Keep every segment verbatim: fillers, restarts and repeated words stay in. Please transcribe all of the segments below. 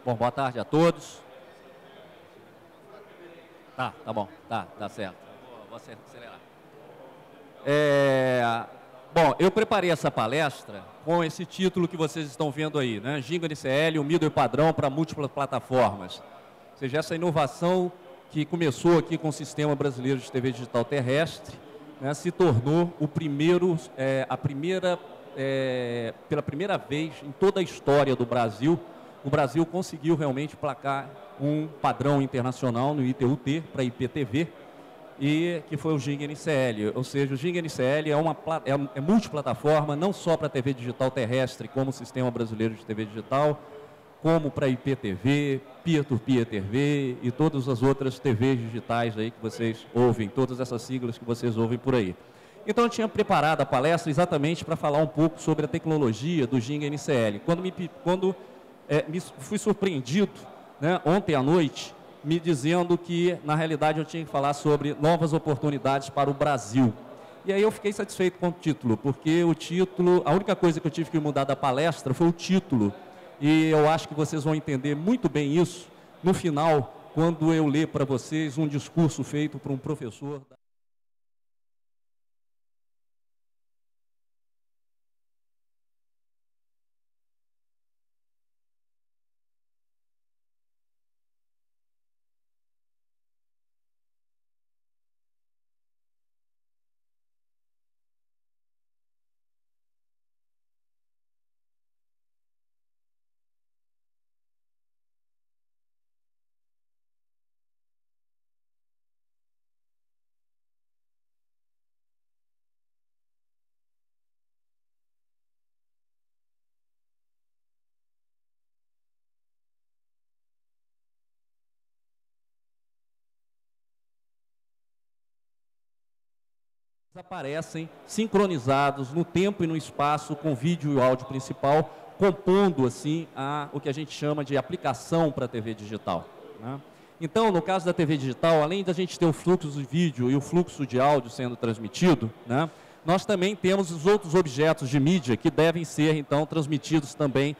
Bom, boa tarde a todos. Tá, tá bom, tá, dá certo. Vou, vou acelerar. É, bom, eu preparei essa palestra com esse título que vocês estão vendo aí, né? Ginga N C L, um middleware padrão para múltiplas plataformas. Ou seja, essa inovação que começou aqui com o Sistema Brasileiro de T V Digital Terrestre, né, se tornou o primeiro, é, a primeira, é, pela primeira vez em toda a história do Brasil, o Brasil conseguiu realmente placar um padrão internacional no I T U T para I P T V, e que foi o Ginga N C L. Ou seja, o Ginga N C L é, uma, é, é multiplataforma, não só para T V digital terrestre, como o Sistema Brasileiro de T V Digital, como para I P T V, Peer-to-Peer T V e todas as outras T Vs digitais aí que vocês ouvem, todas essas siglas que vocês ouvem por aí. Então, eu tinha preparado a palestra exatamente para falar um pouco sobre a tecnologia do Ginga N C L. Quando me, quando, é, me fui surpreendido, né, ontem à noite, me dizendo que, na realidade, eu tinha que falar sobre novas oportunidades para o Brasil. E aí eu fiquei satisfeito com o título, porque o título, a única coisa que eu tive que mudar da palestra foi o título. E eu acho que vocês vão entender muito bem isso no final, quando eu ler para vocês um discurso feito por um professor. Aparecem sincronizados no tempo e no espaço com o vídeo e o áudio principal, compondo assim a, o que a gente chama de aplicação para a T V digital, né? Então, no caso da T V digital, além da gente ter o fluxo de vídeo e o fluxo de áudio sendo transmitido, né, nós também temos os outros objetos de mídia que devem ser, então, transmitidos também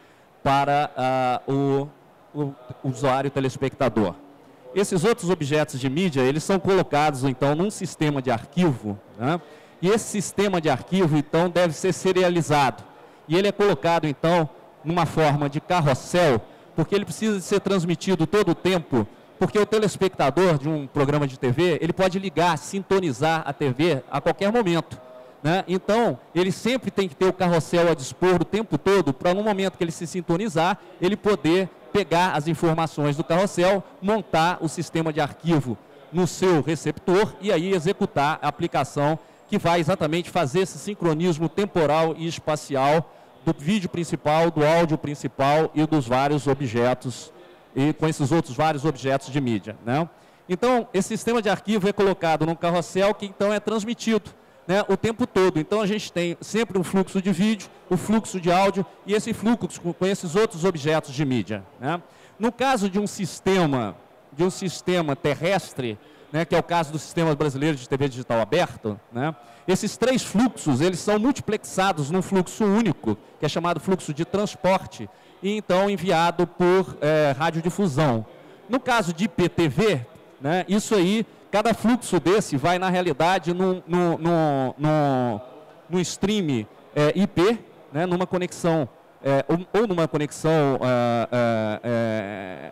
para uh, o, o usuário telespectador. Esses outros objetos de mídia, eles são colocados, então, num sistema de arquivo, né? E esse sistema de arquivo, então, deve ser serializado. E ele é colocado, então, numa forma de carrossel, porque ele precisa ser transmitido todo o tempo, porque o telespectador de um programa de T V, ele pode ligar, sintonizar a T V a qualquer momento, né? Então, ele sempre tem que ter o carrossel a dispor o tempo todo, para no momento que ele se sintonizar, ele poder pegar as informações do carrossel, montar o sistema de arquivo no seu receptor e aí executar a aplicação que vai exatamente fazer esse sincronismo temporal e espacial do vídeo principal, do áudio principal e dos vários objetos, e com esses outros vários objetos de mídia, né? Então, esse sistema de arquivo é colocado num carrossel que então é transmitido, né, o tempo todo. Então, a gente tem sempre um fluxo de vídeo, o fluxo de áudio e esse fluxo com esses outros objetos de mídia, né? No caso de um sistema, de um sistema terrestre, né, que é o caso do Sistema Brasileiro de T V Digital Aberto, né, esses três fluxos, eles são multiplexados num fluxo único, que é chamado fluxo de transporte, e então enviado por é, radiodifusão. No caso de I P T V, né, isso aí, cada fluxo desse vai, na realidade, no, no, no, no, no stream é, I P, né, numa conexão, é, ou, ou numa conexão, é, é, é,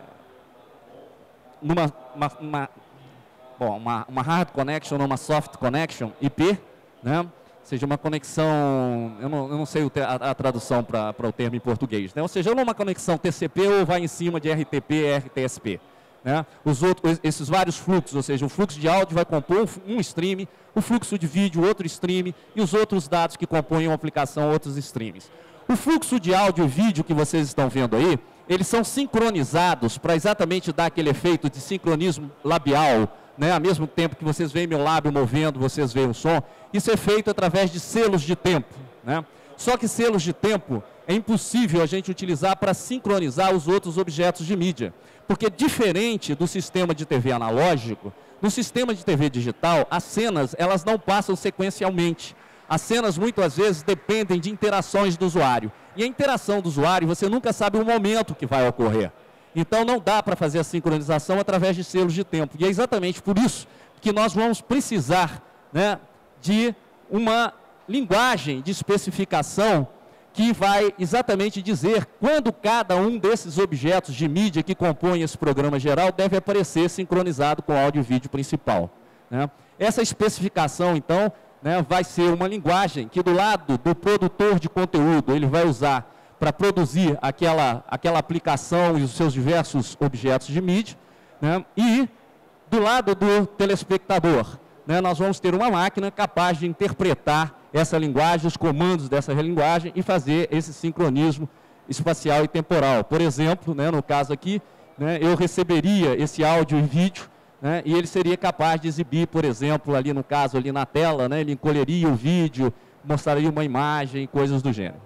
numa uma, uma, bom, uma, uma hard connection ou uma soft connection I P, né, ou seja, uma conexão, eu não, eu não sei o te, a, a tradução para o termo em português, né, ou seja, ou uma conexão T C P ou vai em cima de R T P e R T S P. Né? Os outros, esses vários fluxos, ou seja, o fluxo de áudio vai compor um stream, o fluxo de vídeo, outro stream, e os outros dados que compõem uma aplicação, outros streams. O fluxo de áudio e vídeo que vocês estão vendo aí, eles são sincronizados para exatamente dar aquele efeito de sincronismo labial, né? Ao mesmo tempo que vocês veem meu lábio movendo, vocês veem o som. Isso é feito através de selos de tempo, né? Só que selos de tempo é impossível a gente utilizar para sincronizar os outros objetos de mídia. Porque diferente do sistema de T V analógico, no sistema de T V digital, as cenas elas não passam sequencialmente. As cenas muitas vezes dependem de interações do usuário. E a interação do usuário, você nunca sabe o momento que vai ocorrer. Então, não dá para fazer a sincronização através de selos de tempo. E é exatamente por isso que nós vamos precisar, né, de uma linguagem de especificação que vai exatamente dizer quando cada um desses objetos de mídia que compõem esse programa geral deve aparecer sincronizado com o áudio e vídeo principal, né? Essa especificação, então, né, vai ser uma linguagem que do lado do produtor de conteúdo ele vai usar para produzir aquela, aquela aplicação e os seus diversos objetos de mídia, né? E do lado do telespectador, né, nós vamos ter uma máquina capaz de interpretar essa linguagem, os comandos dessa linguagem e fazer esse sincronismo espacial e temporal. Por exemplo, né, no caso aqui, né, eu receberia esse áudio e vídeo, né, e ele seria capaz de exibir, por exemplo, ali no caso, ali na tela, né, ele encolheria o vídeo, mostraria uma imagem, coisas do gênero.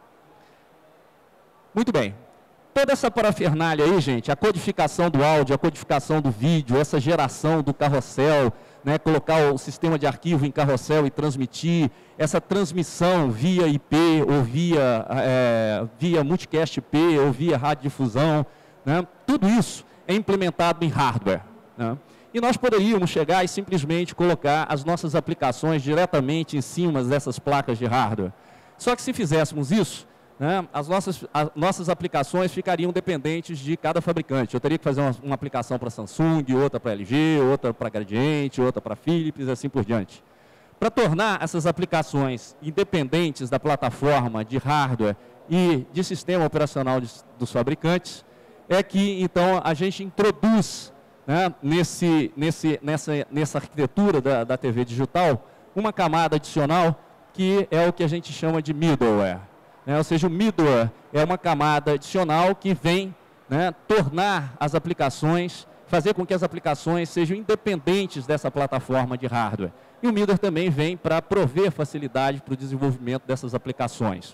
Muito bem. Toda essa parafernália aí, gente, a codificação do áudio, a codificação do vídeo, essa geração do carrossel, né, colocar o sistema de arquivo em carrossel e transmitir, essa transmissão via I P ou via, é, via multicast I P ou via radiodifusão, né, tudo isso é implementado em hardware, né? E nós poderíamos chegar e simplesmente colocar as nossas aplicações diretamente em cima dessas placas de hardware. Só que se fizéssemos isso, né, as nossas, as nossas aplicações ficariam dependentes de cada fabricante. Eu teria que fazer uma, uma aplicação para Samsung, outra para L G, outra para Gradiente, outra para Philips e assim por diante. Para tornar essas aplicações independentes da plataforma de hardware e de sistema operacional de, dos fabricantes, é que então a gente introduz, né, nesse, nesse, nessa, nessa arquitetura da, da T V digital uma camada adicional que é o que a gente chama de middleware. É, ou seja, o middleware é uma camada adicional que vem, né, tornar as aplicações, fazer com que as aplicações sejam independentes dessa plataforma de hardware. E o middleware também vem para prover facilidade para o desenvolvimento dessas aplicações.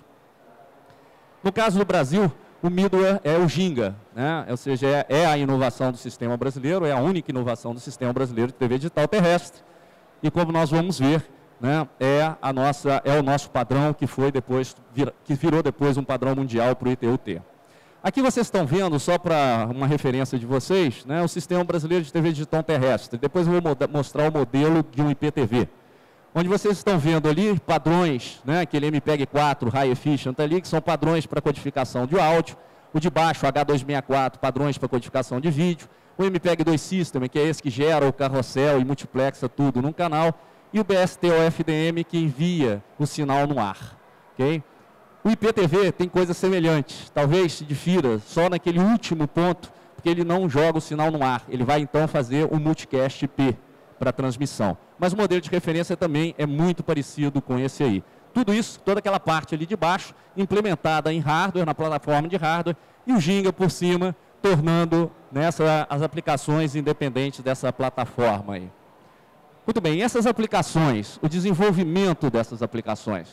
No caso do Brasil, o middleware é o Ginga, né, ou seja, é, é a inovação do sistema brasileiro, é a única inovação do sistema brasileiro de T V digital terrestre. E como nós vamos ver, né, é, a nossa, é o nosso padrão que, foi depois, vir, que virou depois um padrão mundial para o I T U T. Aqui vocês estão vendo, só para uma referência de vocês, né, o Sistema Brasileiro de T V Digital Terrestre. Depois eu vou mostrar o modelo de um I P T V. Onde vocês estão vendo ali padrões, né, aquele M P E G quatro High Efficient ali, que são padrões para codificação de áudio. O de baixo, H duzentos e sessenta e quatro, padrões para codificação de vídeo. O M P E G dois System, que é esse que gera o carrossel e multiplexa tudo num canal. E o B S T O F D M, que envia o sinal no ar. Okay? O I P T V tem coisas semelhantes, talvez se difira só naquele último ponto, porque ele não joga o sinal no ar. Ele vai então fazer o multicast I P para transmissão. Mas o modelo de referência também é muito parecido com esse aí. Tudo isso, toda aquela parte ali de baixo, implementada em hardware, na plataforma de hardware, e o Ginga por cima, tornando nessa, as aplicações independentes dessa plataforma aí. Muito bem, essas aplicações, o desenvolvimento dessas aplicações.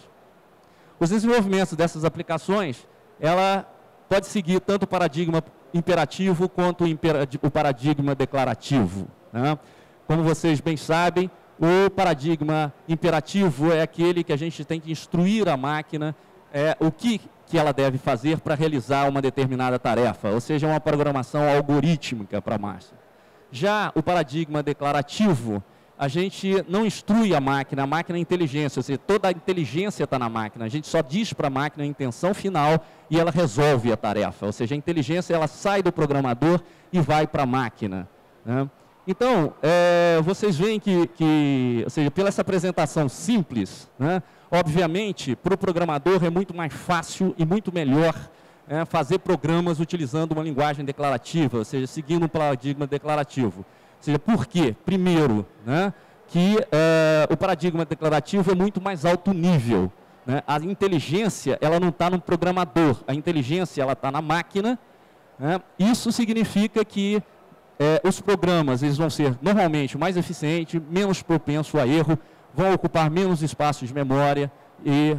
Os desenvolvimentos dessas aplicações, ela pode seguir tanto o paradigma imperativo quanto o paradigma declarativo, né? Como vocês bem sabem, o paradigma imperativo é aquele que a gente tem que instruir a máquina é, o que, que ela deve fazer para realizar uma determinada tarefa, ou seja, uma programação algorítmica para a máquina. Já o paradigma declarativo, a gente não instrui a máquina, a máquina é inteligência, ou seja, toda a inteligência está na máquina, a gente só diz para a máquina a intenção final e ela resolve a tarefa, ou seja, a inteligência ela sai do programador e vai para a máquina, né? Então, é, vocês veem que, que, ou seja, pela essa apresentação simples, né, obviamente, para o programador é muito mais fácil e muito melhor é, fazer programas utilizando uma linguagem declarativa, ou seja, seguindo um paradigma declarativo. Ou seja, por quê? Primeiro, né, que é, o paradigma declarativo é muito mais alto nível, né? A inteligência ela não está no programador, a inteligência ela está na máquina, né? Isso significa que é, os programas eles vão ser normalmente mais eficientes, menos propensos a erro, vão ocupar menos espaço de memória e,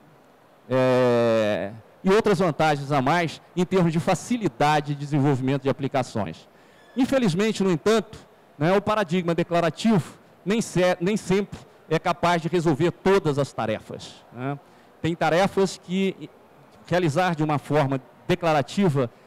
é, e outras vantagens a mais em termos de facilidade de desenvolvimento de aplicações. Infelizmente, no entanto, né, o paradigma declarativo nem, se, nem sempre é capaz de resolver todas as tarefas, né? Tem tarefas que realizar de uma forma declarativa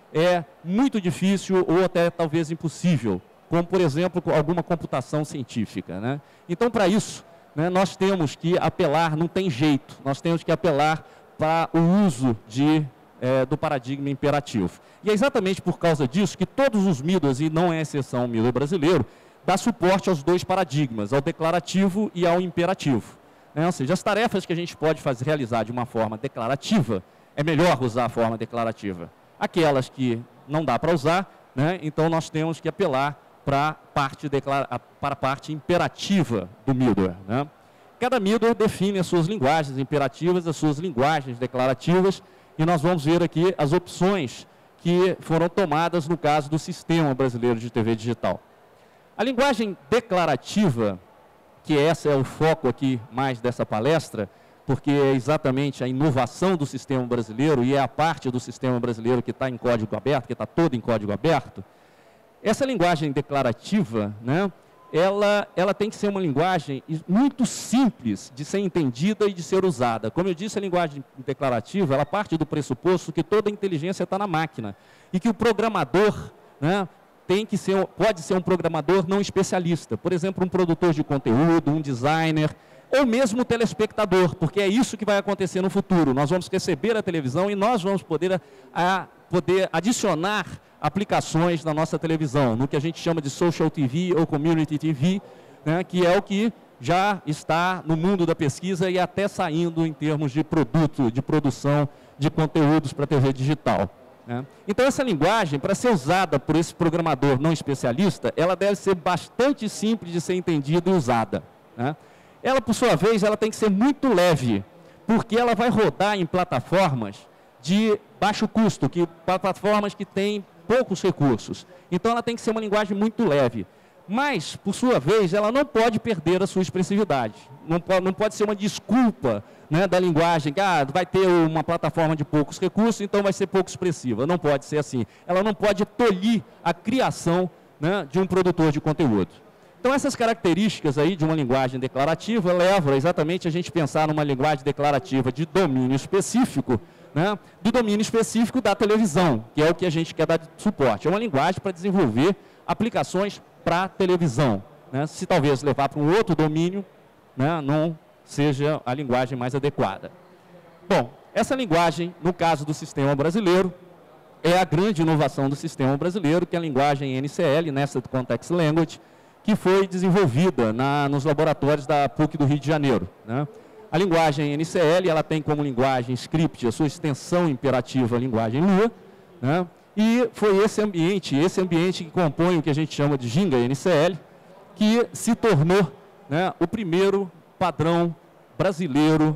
é muito difícil ou até talvez impossível, como, por exemplo, alguma computação científica, né? Então, para isso, né, nós temos que apelar, não tem jeito, nós temos que apelar para o uso de, é, do paradigma imperativo. E é exatamente por causa disso que todos os middles, e não é exceção o middle brasileiro, dá suporte aos dois paradigmas, ao declarativo e ao imperativo. É, ou seja, as tarefas que a gente pode fazer, realizar de uma forma declarativa, é melhor usar a forma declarativa. Aquelas que não dá para usar, né, então nós temos que apelar para a parte, declara, para a parte imperativa do middleware, né? Cada middleware define as suas linguagens imperativas, as suas linguagens declarativas, e nós vamos ver aqui as opções que foram tomadas no caso do Sistema Brasileiro de T V Digital. A linguagem declarativa, que esse é o foco aqui mais dessa palestra, porque é exatamente a inovação do sistema brasileiro e é a parte do sistema brasileiro que está em código aberto, que está todo em código aberto. Essa linguagem declarativa, né, ela, ela tem que ser uma linguagem muito simples de ser entendida e de ser usada. Como eu disse, a linguagem declarativa, ela parte do pressuposto que toda a inteligência está na máquina e que o programador, né, tem que ser, pode ser um programador não especialista. Por exemplo, um produtor de conteúdo, um designer, ou mesmo o telespectador, porque é isso que vai acontecer no futuro. Nós vamos receber a televisão e nós vamos poder, a, poder adicionar aplicações na nossa televisão, no que a gente chama de Social T V ou Community T V, né, que é o que já está no mundo da pesquisa e até saindo em termos de produto, de produção de conteúdos para a T V digital, né? Então, essa linguagem, para ser usada por esse programador não especialista, ela deve ser bastante simples de ser entendida e usada, né? Ela, por sua vez, ela tem que ser muito leve, porque ela vai rodar em plataformas de baixo custo, que, plataformas que têm poucos recursos. Então, ela tem que ser uma linguagem muito leve. Mas, por sua vez, ela não pode perder a sua expressividade. Não pode, não pode ser uma desculpa, né, da linguagem, que ah, vai ter uma plataforma de poucos recursos, então vai ser pouco expressiva. Não pode ser assim. Ela não pode tolir a criação, né, de um produtor de conteúdo. Então, essas características aí de uma linguagem declarativa levam exatamente a gente pensar numa linguagem declarativa de domínio específico, né, do domínio específico da televisão, que é o que a gente quer dar de suporte. É uma linguagem para desenvolver aplicações para televisão, né? Se talvez levar para um outro domínio, né, não seja a linguagem mais adequada. Bom, essa linguagem, no caso do sistema brasileiro, é a grande inovação do sistema brasileiro, que é a linguagem N C L, Nested Context Language, que foi desenvolvida na, nos laboratórios da P U C do Rio de Janeiro, né? A linguagem N C L, ela tem como linguagem script a sua extensão imperativa, a linguagem Lua, né? E foi esse ambiente, esse ambiente que compõe o que a gente chama de Ginga N C L, que se tornou, né, o primeiro padrão brasileiro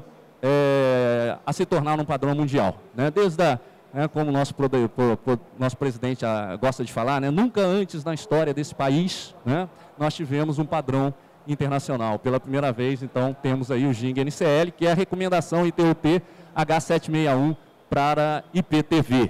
é, a se tornar um padrão mundial, né? Desde a, né, como o nosso, nosso presidente a, gosta de falar, né, nunca antes na história desse país, né, nós tivemos um padrão internacional. Pela primeira vez, então, temos aí o Ginga N C L, que é a recomendação I T U P H sete seis um para I P T V.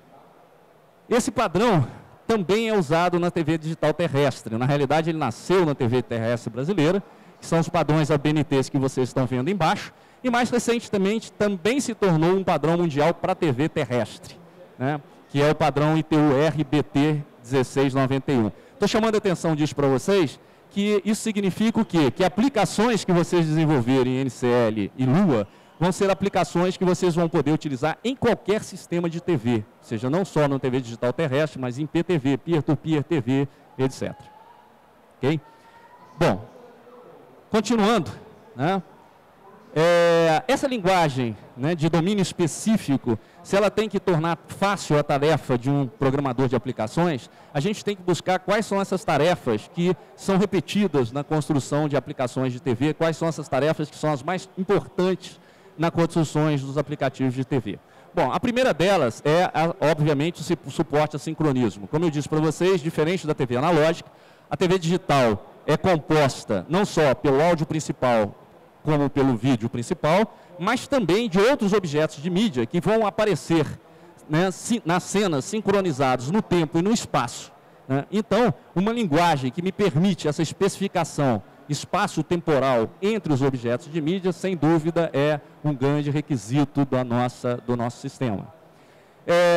Esse padrão também é usado na T V digital terrestre. Na realidade, ele nasceu na T V terrestre brasileira, que são os padrões A B N Ts que vocês estão vendo embaixo, e mais recentemente também se tornou um padrão mundial para a T V terrestre, né, que é o padrão I T U R B T dezesseis noventa e um. Estou chamando a atenção disso para vocês, que isso significa o quê? Que aplicações que vocês desenvolverem em N C L e Lua vão ser aplicações que vocês vão poder utilizar em qualquer sistema de T V, ou seja, não só no T V digital terrestre, mas em P T V, Peer-to-Peer T V, etcétera. Ok? Bom, continuando, né? É, essa linguagem, né, de domínio específico, se ela tem que tornar fácil a tarefa de um programador de aplicações, a gente tem que buscar quais são essas tarefas que são repetidas na construção de aplicações de T V, quais são essas tarefas que são as mais importantes nas construções dos aplicativos de T V. Bom, a primeira delas é, obviamente, o suporte a sincronismo. Como eu disse para vocês, diferente da T V analógica, a T V digital é composta não só pelo áudio principal, como pelo vídeo principal, mas também de outros objetos de mídia que vão aparecer, né, nas cenas sincronizados no tempo e no espaço, né? Então, uma linguagem que me permite essa especificação espaço-temporal entre os objetos de mídia, sem dúvida, é um grande requisito da nossa, do nosso sistema. É,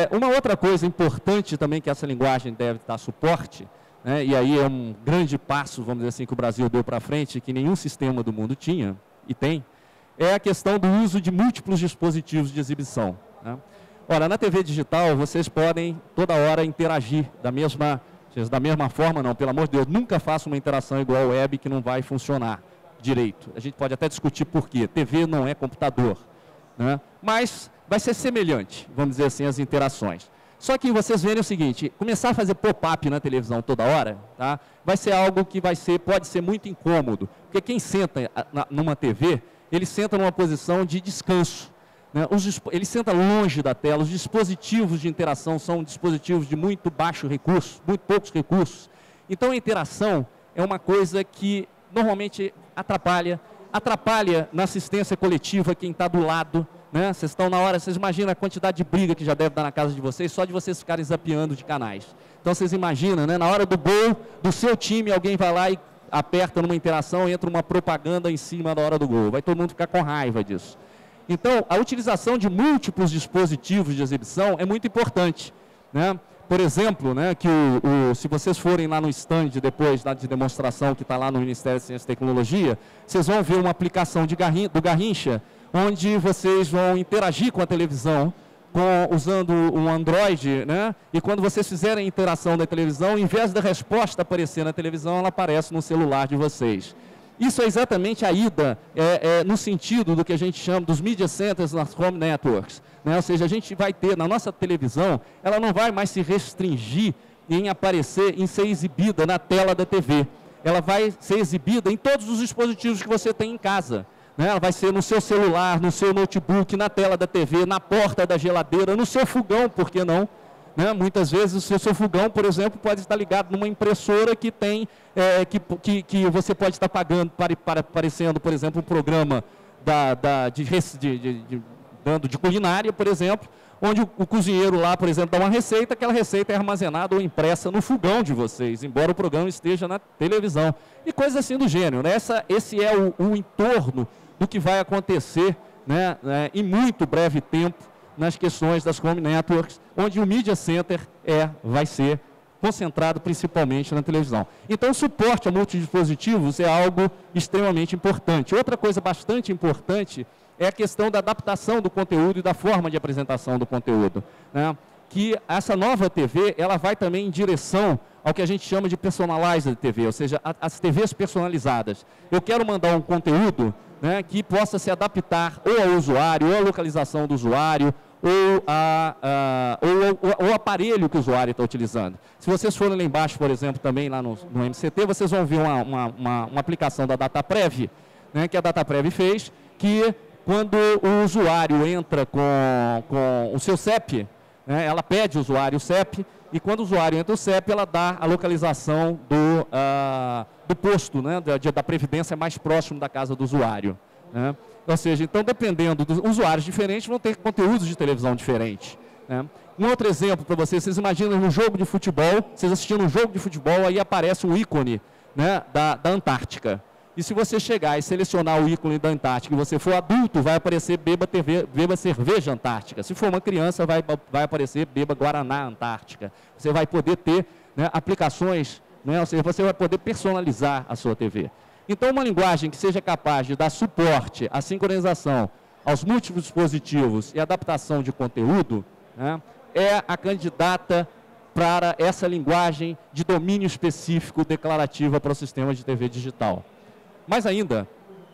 É, uma outra coisa importante também que essa linguagem deve dar suporte, né, e aí é um grande passo, vamos dizer assim, que o Brasil deu para frente, que nenhum sistema do mundo tinha, e tem, é a questão do uso de múltiplos dispositivos de exibição. Né? Ora, na T V digital, vocês podem toda hora interagir da mesma, da mesma forma, não, pelo amor de Deus, nunca faça uma interação igual ao web que não vai funcionar direito. A gente pode até discutir por quê. T V não é computador, né? Mas vai ser semelhante, vamos dizer assim, as interações. Só que vocês verem o seguinte, começar a fazer pop-up na televisão toda hora, tá? Vai ser algo que vai ser, pode ser muito incômodo, porque quem senta na, numa T V, ele senta numa posição de descanso, né? Os, ele senta longe da tela, os dispositivos de interação são dispositivos de muito baixo recurso, muito poucos recursos. Então a interação é uma coisa que normalmente atrapalha, atrapalha na assistência coletiva quem está do lado, né? Vocês estão na hora, vocês imaginam a quantidade de briga que já deve dar na casa de vocês, só de vocês ficarem zapeando de canais. Então vocês imaginam, né? Na hora do gol do seu time, alguém vai lá e aperta numa interação, entra uma propaganda em cima da hora do gol. Vai todo mundo ficar com raiva disso. Então, a utilização de múltiplos dispositivos de exibição é muito importante, né? Por exemplo, né, que o, o, se vocês forem lá no stand depois lá de demonstração que está lá no Ministério da Ciência e Tecnologia, vocês vão ver uma aplicação de Garrin, do Garrincha, onde vocês vão interagir com a televisão com, usando um Android, né? E quando vocês fizerem a interação da televisão, em vez da resposta aparecer na televisão, ela aparece no celular de vocês. Isso é exatamente a ida é, é, no sentido do que a gente chama dos media centers nas home networks, né? Ou seja, a gente vai ter, na nossa televisão, ela não vai mais se restringir em aparecer, em ser exibida na tela da T V. Ela vai ser exibida em todos os dispositivos que você tem em casa, né? Ela vai ser no seu celular, no seu notebook, na tela da T V, na porta da geladeira, no seu fogão, por que não? Né? Muitas vezes o seu, seu fogão, por exemplo, pode estar ligado numa impressora que tem, é, que, que, que você pode estar pagando, para, para, aparecendo, por exemplo, um programa da, da, de, de, de, de, dando de culinária, por exemplo, onde o, o cozinheiro lá, por exemplo, dá uma receita, aquela receita é armazenada ou impressa no fogão de vocês, embora o programa esteja na televisão. E coisas assim do gênero, né? Essa, esse é o, o entorno do que vai acontecer, né, né, em muito breve tempo, nas questões das home networks, onde o Media Center é, vai ser concentrado principalmente na televisão. Então, o suporte a multidispositivos é algo extremamente importante. Outra coisa bastante importante é a questão da adaptação do conteúdo e da forma de apresentação do conteúdo, né? Que essa nova T V, ela vai também em direção ao que a gente chama de personalized T V, ou seja, a, as T Vs personalizadas. Eu quero mandar um conteúdo, né, que possa se adaptar ou ao usuário, ou à localização do usuário, ou, a, a, ou, ou o aparelho que o usuário está utilizando. Se vocês forem lá embaixo, por exemplo, também lá no, no M C T, vocês vão ver uma, uma, uma, uma aplicação da DataPrev, né, que a DataPrev fez, que quando o usuário entra com, com o seu C E P, né, ela pede o usuário o C E P, e quando o usuário entra o C E P, ela dá a localização do, uh, do posto, né, da, da previdência mais próximo da casa do usuário, né? Ou seja, então, dependendo dos usuários diferentes, vão ter conteúdos de televisão diferentes, né? Um outro exemplo para vocês, vocês imaginam um jogo de futebol, vocês assistindo um jogo de futebol, aí aparece um ícone, né, da, da Antártica. E se você chegar e selecionar o ícone da Antártica e você for adulto, vai aparecer Beba, T V, Beba Cerveja Antártica. Se for uma criança, vai, vai aparecer Beba Guaraná Antártica. Você vai poder ter, né, aplicações, né, ou seja, você vai poder personalizar a sua T V. Então, uma linguagem que seja capaz de dar suporte à sincronização aos múltiplos dispositivos e adaptação de conteúdo, né, é a candidata para essa linguagem de domínio específico declarativa para o sistema de T V digital. Mas ainda,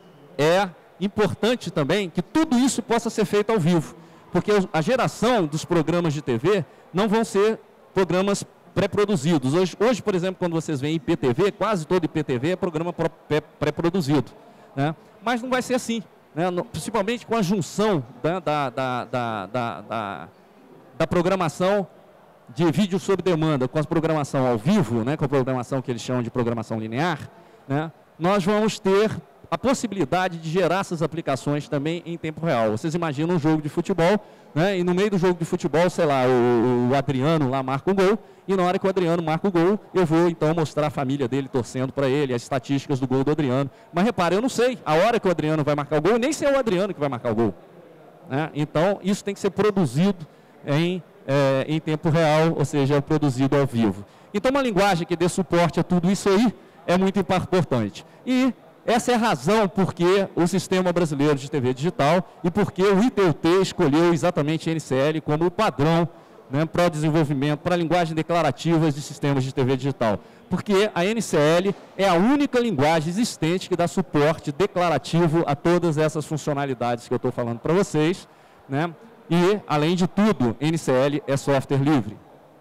é importante também que tudo isso possa ser feito ao vivo, porque a geração dos programas de T V não vão ser programas pré-produzidos. Hoje, hoje, por exemplo, quando vocês veem I P T V, quase todo I P T V é programa pré-produzido, né? Mas não vai ser assim, né? Principalmente com a junção da, da, da, da, da, da, da programação de vídeo sob demanda com a programação ao vivo, né? Com a programação que eles chamam de programação linear, né? Nós vamos ter a possibilidade de gerar essas aplicações também em tempo real. Vocês imaginam um jogo de futebol, né? E no meio do jogo de futebol, sei lá, o, o Adriano lá marca um gol, e na hora que o Adriano marca o gol, eu vou então mostrar a família dele torcendo para ele, as estatísticas do gol do Adriano. Mas repara, eu não sei a hora que o Adriano vai marcar o gol, nem se é o Adriano que vai marcar o gol, né? Então, isso tem que ser produzido em é, em tempo real, ou seja, produzido ao vivo. Então, uma linguagem que dê suporte a tudo isso aí é muito importante. E essa é a razão por que o Sistema Brasileiro de T V Digital e por que o I T U T escolheu exatamente a N C L como o padrão, né, para o desenvolvimento, para a linguagem declarativas de sistemas de T V digital. Porque a N C L é a única linguagem existente que dá suporte declarativo a todas essas funcionalidades que eu estou falando para vocês, né? E, além de tudo, N C L é software livre.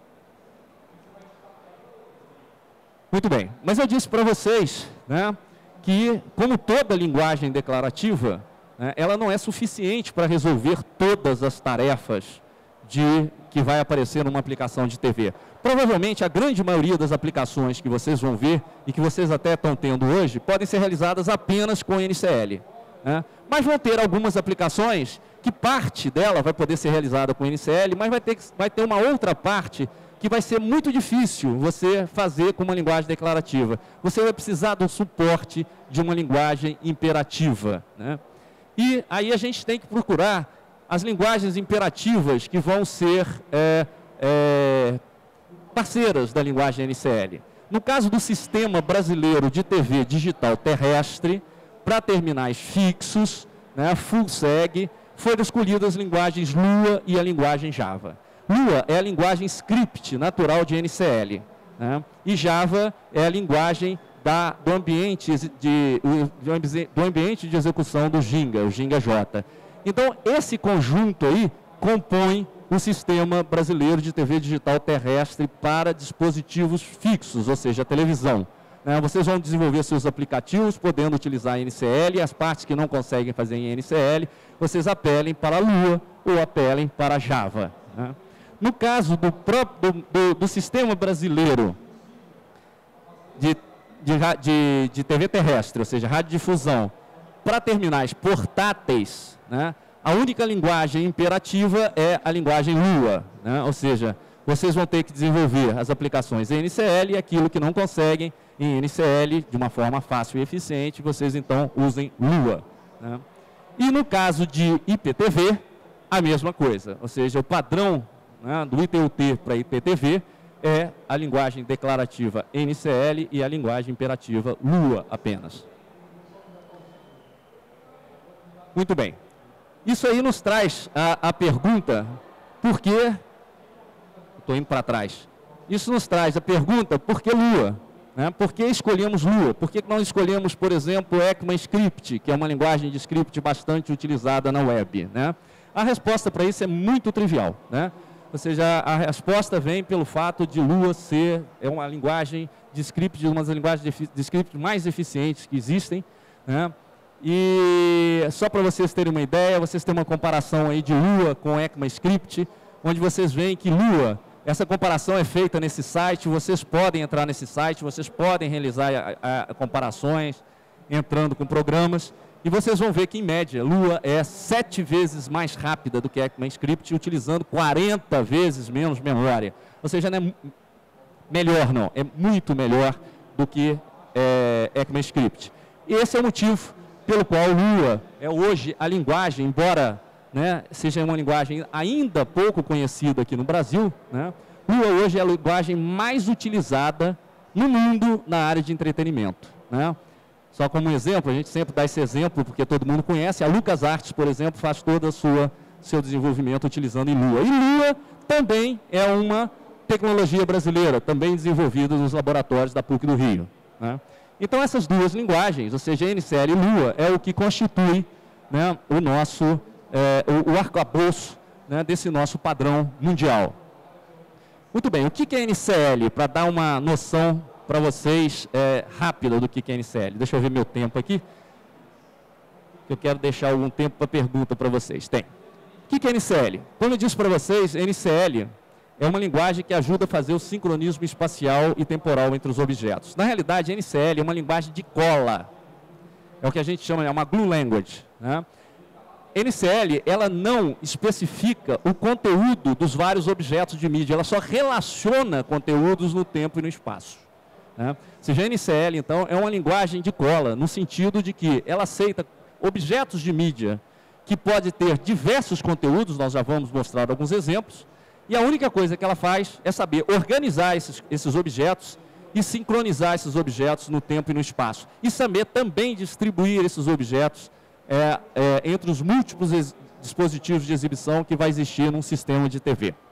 Muito bem, mas eu disse para vocês, né, que, como toda linguagem declarativa, né, ela não é suficiente para resolver todas as tarefas de, que vai aparecer numa aplicação de T V. Provavelmente, a grande maioria das aplicações que vocês vão ver e que vocês até estão tendo hoje, podem ser realizadas apenas com N C L. Né? Mas vão ter algumas aplicações que parte dela vai poder ser realizada com N C L, mas vai ter, vai ter uma outra parte que vai ser muito difícil você fazer com uma linguagem declarativa. Você vai precisar do suporte de uma linguagem imperativa. Né? E aí a gente tem que procurar as linguagens imperativas que vão ser é, é, parceiras da linguagem N C L. No caso do Sistema Brasileiro de T V Digital Terrestre, para terminais fixos, né, full seg, foram escolhidas as linguagens Lua e a linguagem Java. Lua é a linguagem script natural de N C L, né? E Java é a linguagem da, do, ambiente de, do ambiente de execução do Ginga, o Ginga J. Então, esse conjunto aí compõe o Sistema Brasileiro de T V Digital Terrestre para dispositivos fixos, ou seja, televisão. Né? Vocês vão desenvolver seus aplicativos podendo utilizar N C L, e as partes que não conseguem fazer em N C L, vocês apelem para Lua ou apelem para Java. Né? No caso do, próprio, do, do, do Sistema Brasileiro de, de, de, de T V terrestre, ou seja, radiodifusão, para terminais portáteis, né, a única linguagem imperativa é a linguagem Lua, né, ou seja, vocês vão ter que desenvolver as aplicações em N C L e aquilo que não conseguem em N C L de uma forma fácil e eficiente, vocês então usem Lua. Né. E no caso de I P T V, a mesma coisa, ou seja, o padrão, né, do I T U T para I P T V é a linguagem declarativa N C L e a linguagem imperativa Lua apenas. Muito bem. Isso aí nos traz a, a pergunta, por que... Estou indo para trás. Isso nos traz a pergunta, por que Lua? Né? Por que escolhemos Lua? Por que não escolhemos, por exemplo, ECMAScript, que é uma linguagem de script bastante utilizada na web? Né? A resposta para isso é muito trivial. Né? Ou seja, a resposta vem pelo fato de Lua ser é uma linguagem de script, uma das linguagens de, de script mais eficientes que existem. Né? E só para vocês terem uma ideia, vocês têm uma comparação aí de Lua com ECMAScript, onde vocês veem que Lua, essa comparação é feita nesse site, vocês podem entrar nesse site, vocês podem realizar a, a, comparações, entrando com programas, e vocês vão ver que, em média, Lua é sete vezes mais rápida do que ECMAScript, utilizando quarenta vezes menos memória. Ou seja, não é melhor não, é muito melhor do que é, ECMAScript. E esse é o motivo pelo qual Lua é hoje a linguagem, embora, né, seja uma linguagem ainda pouco conhecida aqui no Brasil, né, Lua hoje é a linguagem mais utilizada no mundo na área de entretenimento. Né? Só como um exemplo, a gente sempre dá esse exemplo porque todo mundo conhece, a LucasArts, por exemplo, faz todo o seu desenvolvimento utilizando em Lua. E Lua também é uma tecnologia brasileira, também desenvolvida nos laboratórios da P U C do Rio. Né? Então, essas duas linguagens, ou seja, N C L e Lua, é o que constitui, né, o nosso, é, o, o arcabouço, né, desse nosso padrão mundial. Muito bem, o que é N C L? Para dar uma noção para vocês é, rápida do que é N C L. Deixa eu ver meu tempo aqui. Eu quero deixar algum tempo para pergunta para vocês. Tem. O que é N C L? Como eu disse para vocês, N C L é uma linguagem que ajuda a fazer o sincronismo espacial e temporal entre os objetos. Na realidade, N C L é uma linguagem de cola. É o que a gente chama, é uma glue language. Né? N C L, ela não especifica o conteúdo dos vários objetos de mídia, ela só relaciona conteúdos no tempo e no espaço. Né? Seja N C L, então, é uma linguagem de cola, no sentido de que ela aceita objetos de mídia que pode ter diversos conteúdos, nós já vamos mostrar alguns exemplos, E a única coisa que ela faz é saber organizar esses, esses objetos e sincronizar esses objetos no tempo e no espaço. E saber também distribuir esses objetos é, é, entre os múltiplos dispositivos de exibição que vai existir num sistema de T V.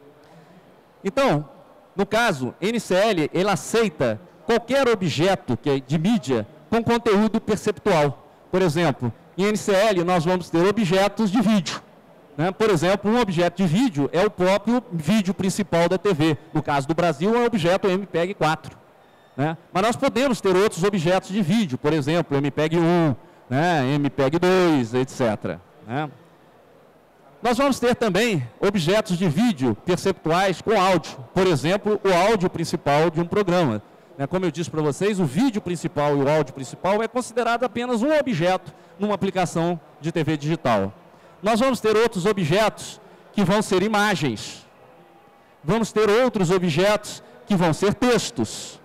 Então, no caso, N C L, ele aceita qualquer objeto que é de mídia com conteúdo perceptual. Por exemplo, em N C L nós vamos ter objetos de vídeo. Né? Por exemplo, um objeto de vídeo é o próprio vídeo principal da T V. No caso do Brasil, é o objeto M P E G quatro. Né? Mas nós podemos ter outros objetos de vídeo, por exemplo, M P E G um, né? M P E G dois, etcétera. Né? Nós vamos ter também objetos de vídeo perceptuais com áudio. Por exemplo, o áudio principal de um programa. Né? Como eu disse para vocês, o vídeo principal e o áudio principal é considerado apenas um objeto numa aplicação de T V digital. Nós vamos ter outros objetos que vão ser imagens. Vamos ter outros objetos que vão ser textos.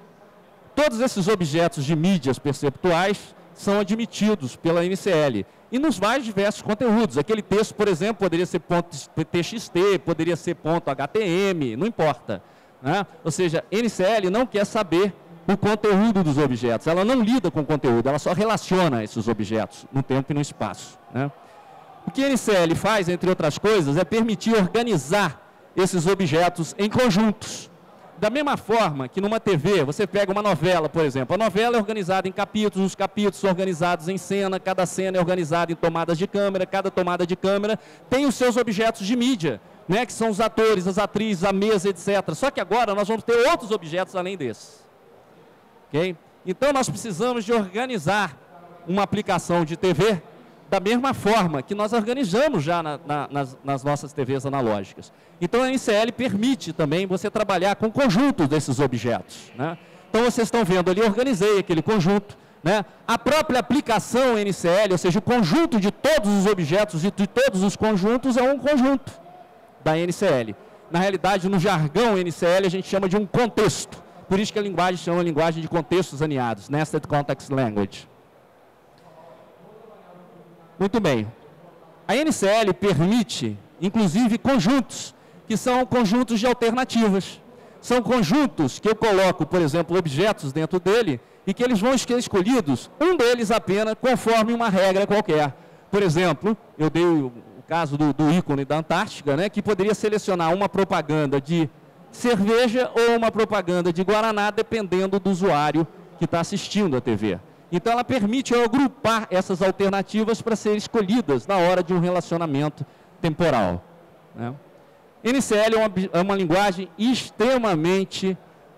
Todos esses objetos de mídias perceptuais são admitidos pela N C L. E nos mais diversos conteúdos. Aquele texto, por exemplo, poderia ser ponto T X T, poderia ser ponto H T M, não importa. Né? Ou seja, N C L não quer saber o conteúdo dos objetos. Ela não lida com o conteúdo, ela só relaciona esses objetos no tempo e no espaço. Né? O que a N C L faz, entre outras coisas, é permitir organizar esses objetos em conjuntos. Da mesma forma que numa T V, você pega uma novela, por exemplo. A novela é organizada em capítulos, os capítulos são organizados em cena, cada cena é organizada em tomadas de câmera, cada tomada de câmera tem os seus objetos de mídia, né, que são os atores, as atrizes, a mesa, etcétera. Só que agora nós vamos ter outros objetos além desses. Okay? Então nós precisamos de organizar uma aplicação de T V da mesma forma que nós organizamos já na, na, nas, nas nossas T Vs analógicas. Então a N C L permite também você trabalhar com conjuntos desses objetos. Né? Então vocês estão vendo ali, eu organizei aquele conjunto. Né? A própria aplicação N C L, ou seja, o conjunto de todos os objetos e de todos os conjuntos é um conjunto da N C L. Na realidade, no jargão N C L, a gente chama de um contexto. Por isso que a linguagem chama linguagem de contextos aninhados, Nested Context Language. Muito bem. A N C L permite, inclusive, conjuntos, que são conjuntos de alternativas. São conjuntos que eu coloco, por exemplo, objetos dentro dele e que eles vão ser escolhidos, um deles apenas, conforme uma regra qualquer. Por exemplo, eu dei o, o caso do, do ícone da Antártica, né, que poderia selecionar uma propaganda de cerveja ou uma propaganda de Guaraná, dependendo do usuário que está assistindo a T V. Então, ela permite eu agrupar essas alternativas para serem escolhidas na hora de um relacionamento temporal. Né? N C L é uma, é uma linguagem extremamente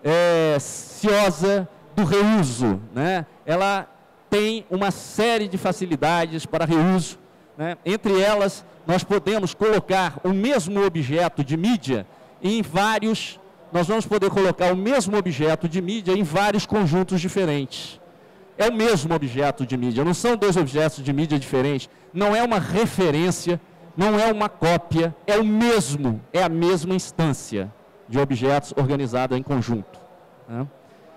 é, ciosa do reuso. Né? Ela tem uma série de facilidades para reuso. Né? Entre elas, nós podemos colocar o mesmo objeto de mídia em vários... Nós vamos poder colocar o mesmo objeto de mídia em vários conjuntos diferentes. É o mesmo objeto de mídia, não são dois objetos de mídia diferentes, não é uma referência, não é uma cópia, é o mesmo, é a mesma instância de objetos organizada em conjunto. Né?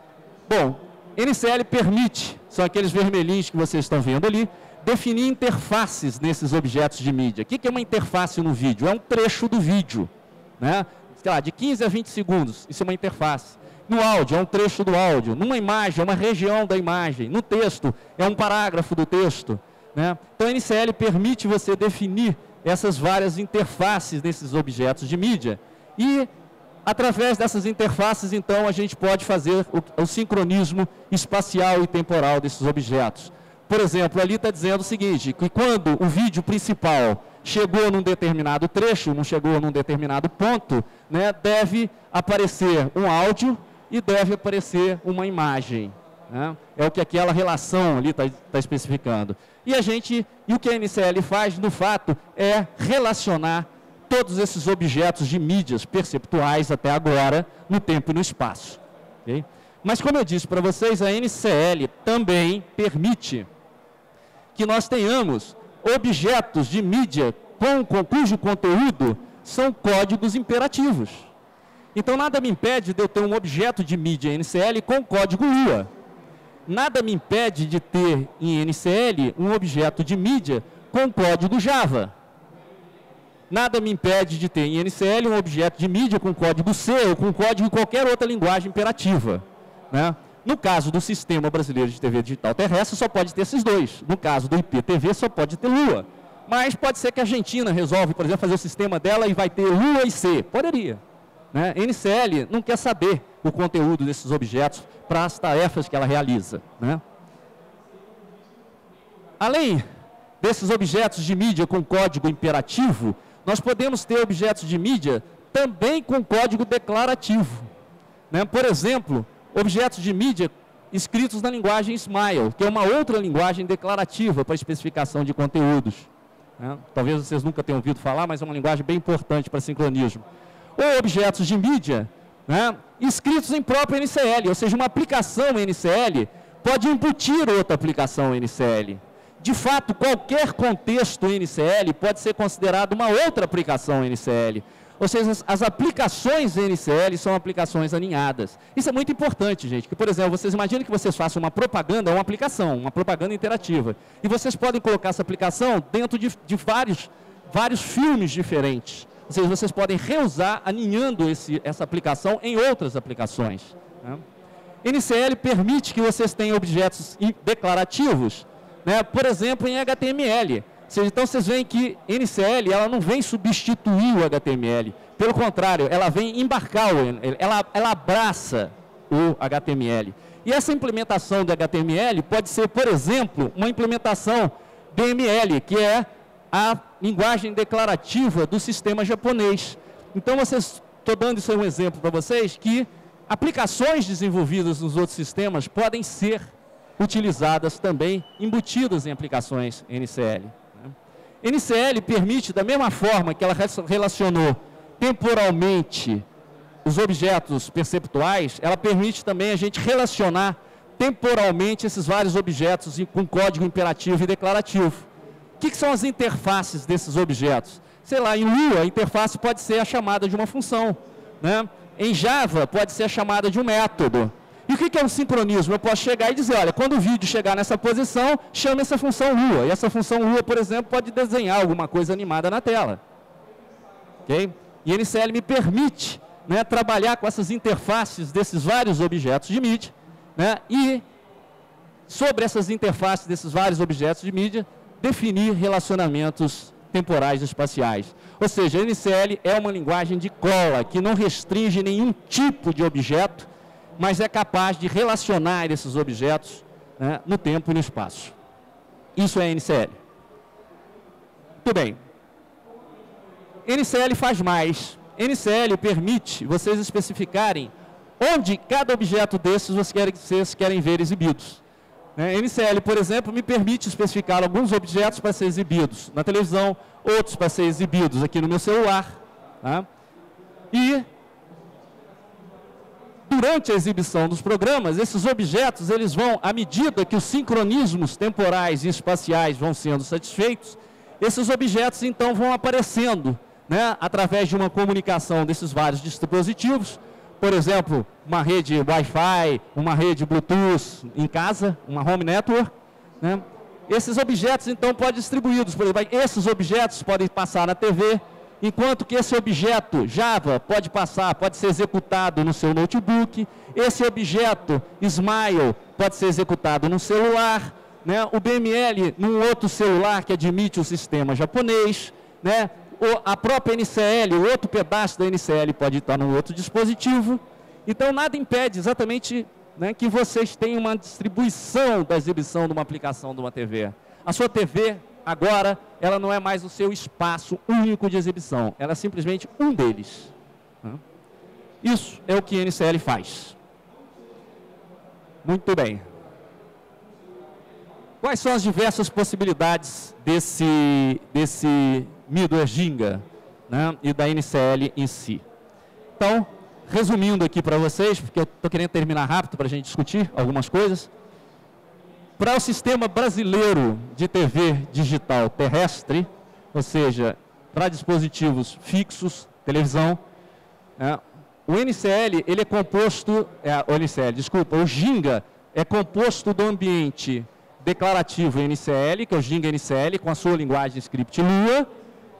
Bom, N C L permite, são aqueles vermelhinhos que vocês estão vendo ali, definir interfaces nesses objetos de mídia. O que é uma interface no vídeo? É um trecho do vídeo, né? Sei lá, de quinze a vinte segundos, isso é uma interface. No áudio, é um trecho do áudio. Numa imagem, é uma região da imagem. No texto, é um parágrafo do texto. Né? Então, a N C L permite você definir essas várias interfaces nesses objetos de mídia. E, através dessas interfaces, então, a gente pode fazer o, o sincronismo espacial e temporal desses objetos. Por exemplo, ali está dizendo o seguinte, que quando o vídeo principal chegou num determinado trecho, não chegou num determinado ponto, né, deve aparecer um áudio e deve aparecer uma imagem. Né? É o que aquela relação ali está tá especificando. E a gente, e o que a N C L faz, no fato, é relacionar todos esses objetos de mídias perceptuais até agora, no tempo e no espaço. Okay? Mas, como eu disse para vocês, a N C L também permite que nós tenhamos objetos de mídia com, com, cujo conteúdo são códigos imperativos. Então, nada me impede de eu ter um objeto de mídia N C L com código Lua. Nada me impede de ter em N C L um objeto de mídia com código Java. nada me impede de ter em N C L um objeto de mídia com código C ou com código em qualquer outra linguagem imperativa, né? No caso do Sistema Brasileiro de T V Digital Terrestre, só pode ter esses dois. No caso do I P T V, só pode ter Lua. Mas pode ser que a Argentina resolve, por exemplo, fazer o sistema dela e vai ter Lua e C. Poderia, né? N C L não quer saber o conteúdo desses objetos para as tarefas que ela realiza, né? Além desses objetos de mídia com código imperativo, nós podemos ter objetos de mídia também com código declarativo, né? Por exemplo, objetos de mídia escritos na linguagem Smile, que é uma outra linguagem declarativa para especificação de conteúdos, né? Talvez vocês nunca tenham ouvido falar, mas é uma linguagem bem importante para sincronismo. Ou objetos de mídia, né, escritos em próprio N C L, ou seja, uma aplicação N C L pode embutir outra aplicação N C L. De fato, qualquer contexto N C L pode ser considerado uma outra aplicação N C L. Ou seja, as, as aplicações N C L são aplicações alinhadas. Isso é muito importante, gente. Que, por exemplo, vocês imaginam que vocês façam uma propaganda, uma aplicação, uma propaganda interativa. E vocês podem colocar essa aplicação dentro de, de vários, vários filmes diferentes. Ou seja, vocês podem reusar, alinhando esse, essa aplicação em outras aplicações, né? N C L permite que vocês tenham objetos declarativos, né, por exemplo, em H T M L. Ou seja, então vocês veem que N C L ela não vem substituir o H T M L. Pelo contrário, ela vem embarcar, o, ela, ela abraça o H T M L. E essa implementação do H T M L pode ser, por exemplo, uma implementação D M L, que é a linguagem declarativa do sistema japonês. Então, vocês, estou dando isso aí um exemplo para vocês, que aplicações desenvolvidas nos outros sistemas podem ser utilizadas também, embutidas em aplicações N C L. Né? N C L permite, da mesma forma que ela relacionou temporalmente os objetos perceptuais, ela permite também a gente relacionar temporalmente esses vários objetos com código imperativo e declarativo. O que, que são as interfaces desses objetos? Sei lá, em Lua, a interface pode ser a chamada de uma função, né? Em Java, pode ser a chamada de um método. E o que, que é um sincronismo? Eu posso chegar e dizer, olha, quando o vídeo chegar nessa posição, chama essa função Lua. E essa função Lua, por exemplo, pode desenhar alguma coisa animada na tela. Okay? E N C L me permite, né, trabalhar com essas interfaces desses vários objetos de mídia, né, e sobre essas interfaces desses vários objetos de mídia, definir relacionamentos temporais e espaciais. Ou seja, a N C L é uma linguagem de cola, que não restringe nenhum tipo de objeto, mas é capaz de relacionar esses objetos, né, no tempo e no espaço. Isso é N C L. Muito bem. N C L faz mais. N C L permite vocês especificarem onde cada objeto desses vocês querem, vocês querem ver exibidos. N C L, por exemplo, me permite especificar alguns objetos para ser exibidos na televisão, outros para ser exibidos aqui no meu celular. Tá? E, durante a exibição dos programas, esses objetos, eles vão, à medida que os sincronismos temporais e espaciais vão sendo satisfeitos, esses objetos, então, vão aparecendo, né, através de uma comunicação desses vários dispositivos. Por exemplo, uma rede Wi-Fi, uma rede Bluetooth em casa, uma home network, né? Esses objetos, então, podem distribuídos. Por exemplo, esses objetos podem passar na T V, enquanto que esse objeto Java pode passar, pode ser executado no seu notebook, esse objeto Smile pode ser executado no celular, né? O B M L num outro celular que admite o sistema japonês, né? A própria N C L, o outro pedaço da N C L pode estar num outro dispositivo. Então, nada impede exatamente, né, que vocês tenham uma distribuição da exibição de uma aplicação de uma T V. A sua T V, agora, ela não é mais o seu espaço único de exibição. Ela é simplesmente um deles. Isso é o que a N C L faz. Muito bem. Quais são as diversas possibilidades desse, desse middleware Ginga, né, e da N C L em si? Então, resumindo aqui para vocês, porque eu estou querendo terminar rápido para a gente discutir algumas coisas. Para o sistema brasileiro de T V digital terrestre, ou seja, para dispositivos fixos, televisão, né, o N C L, ele é composto, é, o N C L, desculpa, o Ginga é composto do ambiente declarativo N C L, que é o Ginga N C L, com a sua linguagem script Lua,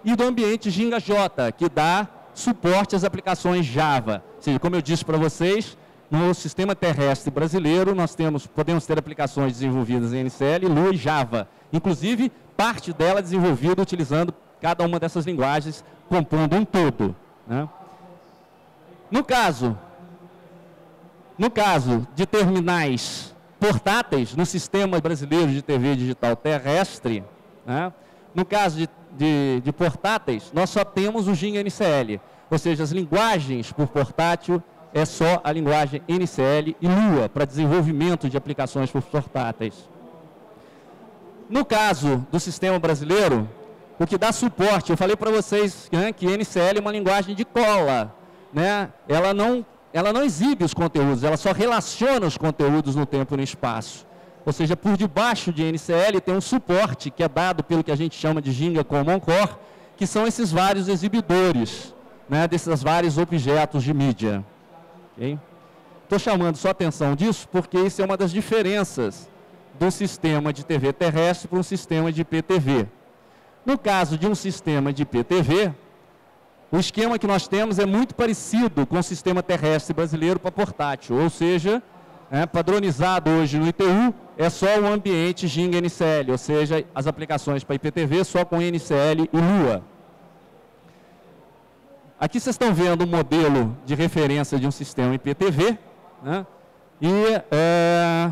e do ambiente Ginga J, que dá suporte às aplicações Java. Ou seja, como eu disse para vocês, no sistema terrestre brasileiro, nós temos, podemos ter aplicações desenvolvidas em N C L, Lua e Java. Inclusive, parte dela desenvolvida utilizando cada uma dessas linguagens, compondo um todo, né? No caso, no caso de terminais portáteis no sistema brasileiro de T V digital terrestre, né? No caso de, de, de portáteis, nós só temos o Ginga N C L, ou seja, as linguagens por portátil é só a linguagem N C L e Lua para desenvolvimento de aplicações por portáteis. No caso do sistema brasileiro, o que dá suporte, eu falei para vocês, né, que N C L é uma linguagem de cola, né? Ela não, ela não exibe os conteúdos, ela só relaciona os conteúdos no tempo e no espaço. Ou seja, por debaixo de N C L tem um suporte que é dado pelo que a gente chama de Ginga Common Core, que são esses vários exibidores, né, desses vários objetos de mídia. Okay? Estou chamando sua atenção disso porque isso é uma das diferenças do sistema de T V terrestre para um sistema de I P T V. No caso de um sistema de I P T V, o esquema que nós temos é muito parecido com o sistema terrestre brasileiro para portátil, ou seja, é, padronizado hoje no I T U é só o ambiente Ginga N C L, ou seja, as aplicações para I P T V só com N C L e Lua. Aqui vocês estão vendo o modelo de referência de um sistema I P T V, né? E é,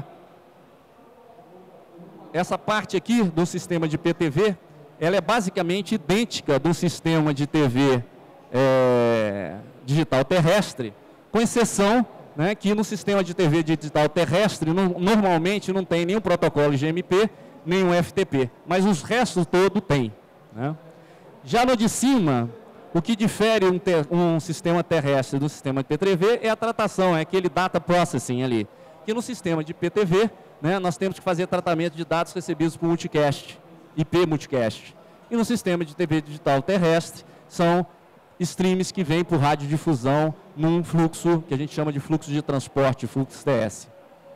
essa parte aqui do sistema de I P T V, ela é basicamente idêntica do sistema de T V é, digital terrestre, com exceção, né, que no sistema de T V digital terrestre não, normalmente não tem nenhum protocolo G M P, nem um F T P, mas os restos todos tem, né? Já no de cima, o que difere um, ter, um sistema terrestre do sistema de I P T V é a tratação, é aquele data processing ali, que no sistema de I P T V, né, nós temos que fazer tratamento de dados recebidos por multicast, I P multicast. E no sistema de T V digital terrestre, são streams que vêm por radiodifusão num fluxo que a gente chama de fluxo de transporte, fluxo T S.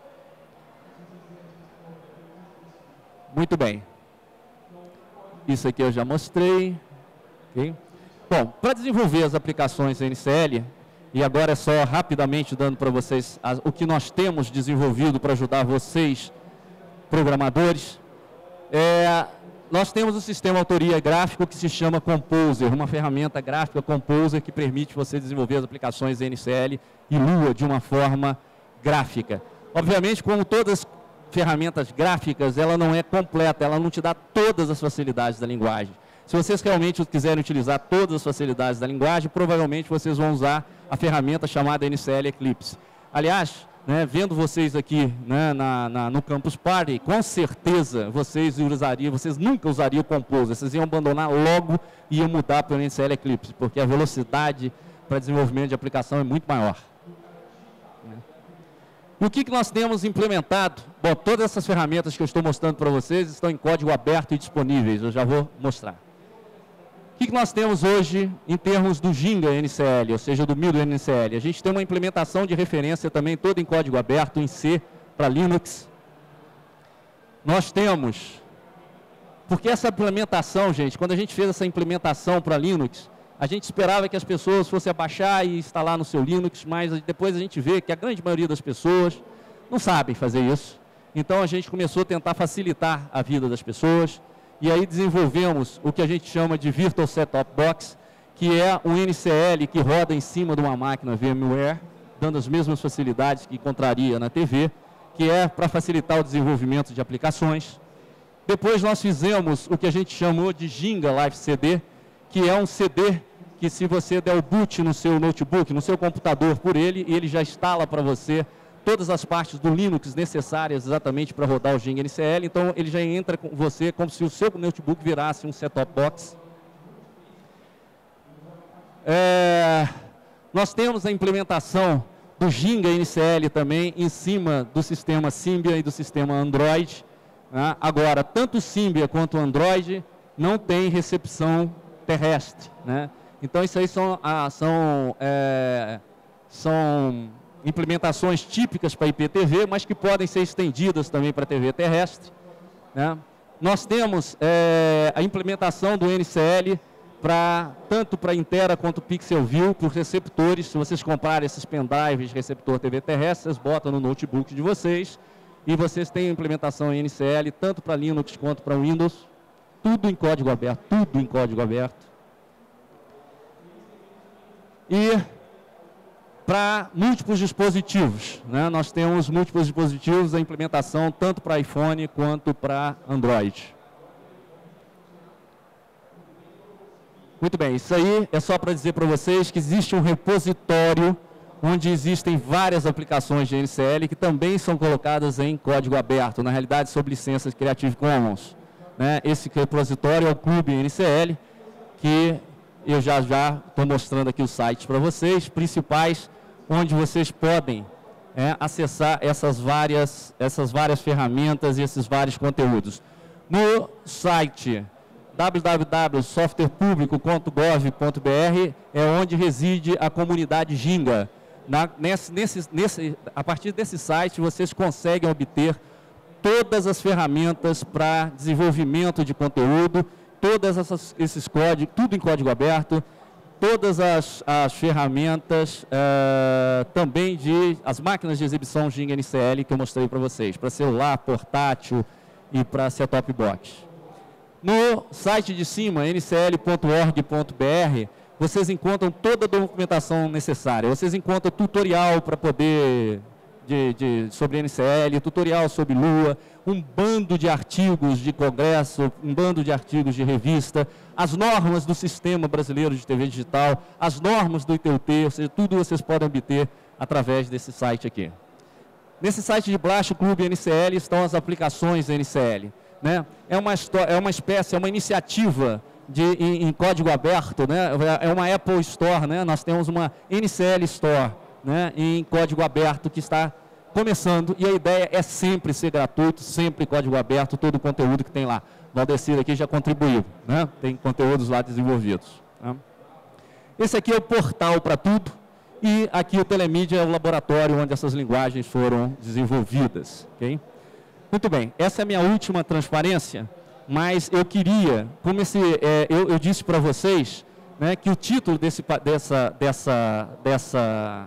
Muito bem. Isso aqui eu já mostrei. Okay. Bom, para desenvolver as aplicações N C L, e agora é só rapidamente dando para vocês as, o que nós temos desenvolvido para ajudar vocês, programadores, é, nós temos o sistema autoria gráfico que se chama Composer, uma ferramenta gráfica Composer que permite você desenvolver as aplicações N C L e Lua de uma forma gráfica. Obviamente, como todas as ferramentas gráficas, ela não é completa, ela não te dá todas as facilidades da linguagem. Se vocês realmente quiserem utilizar todas as facilidades da linguagem, provavelmente vocês vão usar a ferramenta chamada N C L Eclipse. Aliás, né, vendo vocês aqui, né, na, na, no Campus Party, com certeza vocês usariam, vocês nunca usariam o Composer, vocês iam abandonar logo e iam mudar para o N C L Eclipse, porque a velocidade para desenvolvimento de aplicação é muito maior. E o que, que nós temos implementado? Bom, todas essas ferramentas que eu estou mostrando para vocês estão em código aberto e disponíveis, eu já vou mostrar. O que, que nós temos hoje em termos do Ginga N C L, ou seja, do Mildo N C L? A gente tem uma implementação de referência também toda em código aberto, em C, para Linux. Nós temos, porque essa implementação, gente, quando a gente fez essa implementação para Linux, a gente esperava que as pessoas fossem abaixar e instalar no seu Linux, mas depois a gente vê que a grande maioria das pessoas não sabem fazer isso. Então a gente começou a tentar facilitar a vida das pessoas. E aí desenvolvemos o que a gente chama de Virtual Set-Top Box, que é um N C L que roda em cima de uma máquina VMware, dando as mesmas facilidades que encontraria na T V, que é para facilitar o desenvolvimento de aplicações. Depois nós fizemos o que a gente chamou de Ginga Live C D, que é um C D que se você der o boot no seu notebook, no seu computador por ele, ele já instala para você todas as partes do Linux necessárias exatamente para rodar o Ginga N C L, então ele já entra com você como se o seu notebook virasse um set-top box. É, nós temos a implementação do Ginga N C L também em cima do sistema Symbian e do sistema Android, né? Agora, tanto o Symbian quanto o Android não tem recepção terrestre, né? Então isso aí são, ah, são, é, são implementações típicas para I P T V, mas que podem ser estendidas também para T V terrestre, né? Nós temos é, a implementação do N C L pra, tanto para Intera quanto PixelView, por receptores. Se vocês comprarem esses pendrives receptor T V terrestre, vocês botam no notebook de vocês e vocês têm implementação em N C L, tanto para Linux quanto para Windows, tudo em código aberto, tudo em código aberto. E para múltiplos dispositivos, né? Nós temos múltiplos dispositivos, a implementação tanto para iPhone quanto para Android. Muito bem, isso aí é só para dizer para vocês que existe um repositório onde existem várias aplicações de N C L que também são colocadas em código aberto, na realidade sob licença de Creative Commons, né? Esse repositório é o Clube N C L, que eu já já estou mostrando aqui os sites para vocês, principais, onde vocês podem é, acessar essas várias, essas várias ferramentas e esses vários conteúdos. No site w w w ponto software público ponto gov ponto b r é onde reside a comunidade Ginga. Na, nesse, nesse, nesse, a partir desse site, vocês conseguem obter todas as ferramentas para desenvolvimento de conteúdo, todas essas, esses códigos, tudo em código aberto, todas as, as ferramentas uh, também de as máquinas de exibição Ginga N C L que eu mostrei para vocês, para celular, portátil e para set-top box. No site de cima, n c l ponto org ponto b r, vocês encontram toda a documentação necessária. Vocês encontram tutorial para poder de, de, sobre N C L, tutorial sobre Lua, um bando de artigos de congresso, um bando de artigos de revista, as normas do Sistema Brasileiro de T V Digital, as normas do I T U T, ou seja, tudo vocês podem obter através desse site aqui. Nesse site de baixo, Clube N C L, estão as aplicações N C L. Né? É, uma, é uma espécie, é uma iniciativa de, em, em código aberto, né? É uma Apple Store, né? Nós temos uma N C L Store, né? Em código aberto que está começando, e a ideia é sempre ser gratuito, sempre código aberto, todo o conteúdo que tem lá. O Valdecir aqui já contribuiu, né? Tem conteúdos lá desenvolvidos. Né? Esse aqui é o portal para tudo, e aqui o Telemídia é o laboratório onde essas linguagens foram desenvolvidas. Okay? Muito bem, essa é a minha última transparência, mas eu queria, como esse, é, eu, eu disse para vocês, né, que o título desse, dessa, dessa, dessa,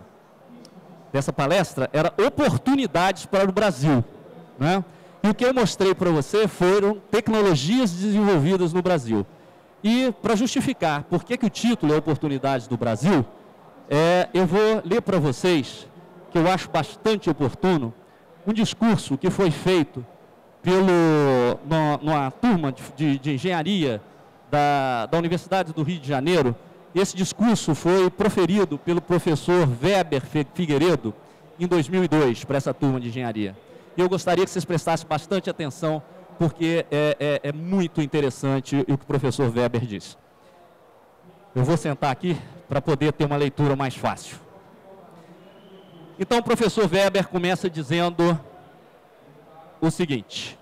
dessa palestra era Oportunidades para o Brasil. Né? E o que eu mostrei para você foram tecnologias desenvolvidas no Brasil. E para justificar por que, que o título é Oportunidades do Brasil, é, eu vou ler para vocês, que eu acho bastante oportuno, um discurso que foi feito pelo, numa, numa turma de, de, de engenharia da, da Universidade do Rio de Janeiro. Esse discurso foi proferido pelo professor Weber Figueiredo em dois mil e dois, para essa turma de engenharia. E eu gostaria que vocês prestassem bastante atenção, porque é, é, é muito interessante o que o professor Weber disse. Eu vou sentar aqui para poder ter uma leitura mais fácil. Então, o professor Weber começa dizendo o seguinte.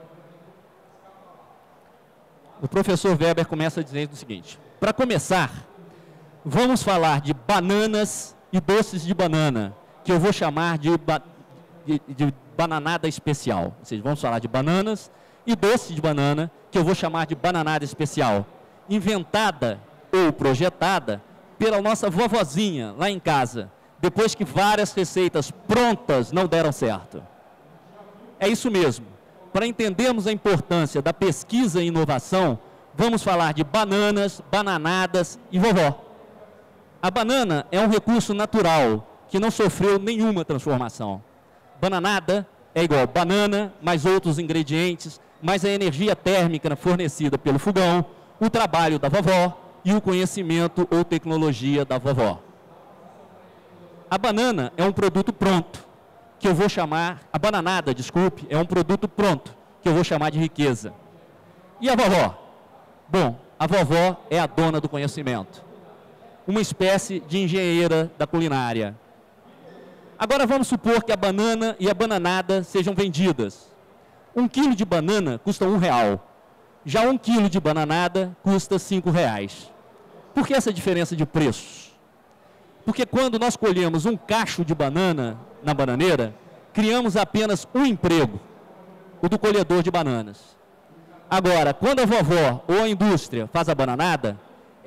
O professor Weber começa dizendo o seguinte. Para começar, vamos falar de bananas e doces de banana, que eu vou chamar de, ba de, de bananada especial. Ou seja, vamos falar de bananas e doces de banana, que eu vou chamar de bananada especial, inventada ou projetada pela nossa vovozinha lá em casa, depois que várias receitas prontas não deram certo. É isso mesmo. Para entendermos a importância da pesquisa e inovação, vamos falar de bananas, bananadas e vovó. A banana é um recurso natural que não sofreu nenhuma transformação. Bananada é igual banana, mais outros ingredientes, mais a energia térmica fornecida pelo fogão, o trabalho da vovó e o conhecimento ou tecnologia da vovó. A banana é um produto pronto, que eu vou chamar, a bananada, desculpe, é um produto pronto, que eu vou chamar de riqueza. E a vovó? Bom, a vovó é a dona do conhecimento, uma espécie de engenheira da culinária. Agora vamos supor que a banana e a bananada sejam vendidas. Um quilo de banana custa um real, já um quilo de bananada custa cinco reais. Por que essa diferença de preços? Porque quando nós colhemos um cacho de banana na bananeira, criamos apenas um emprego, o do colhedor de bananas. Agora, quando a vovó ou a indústria faz a bananada,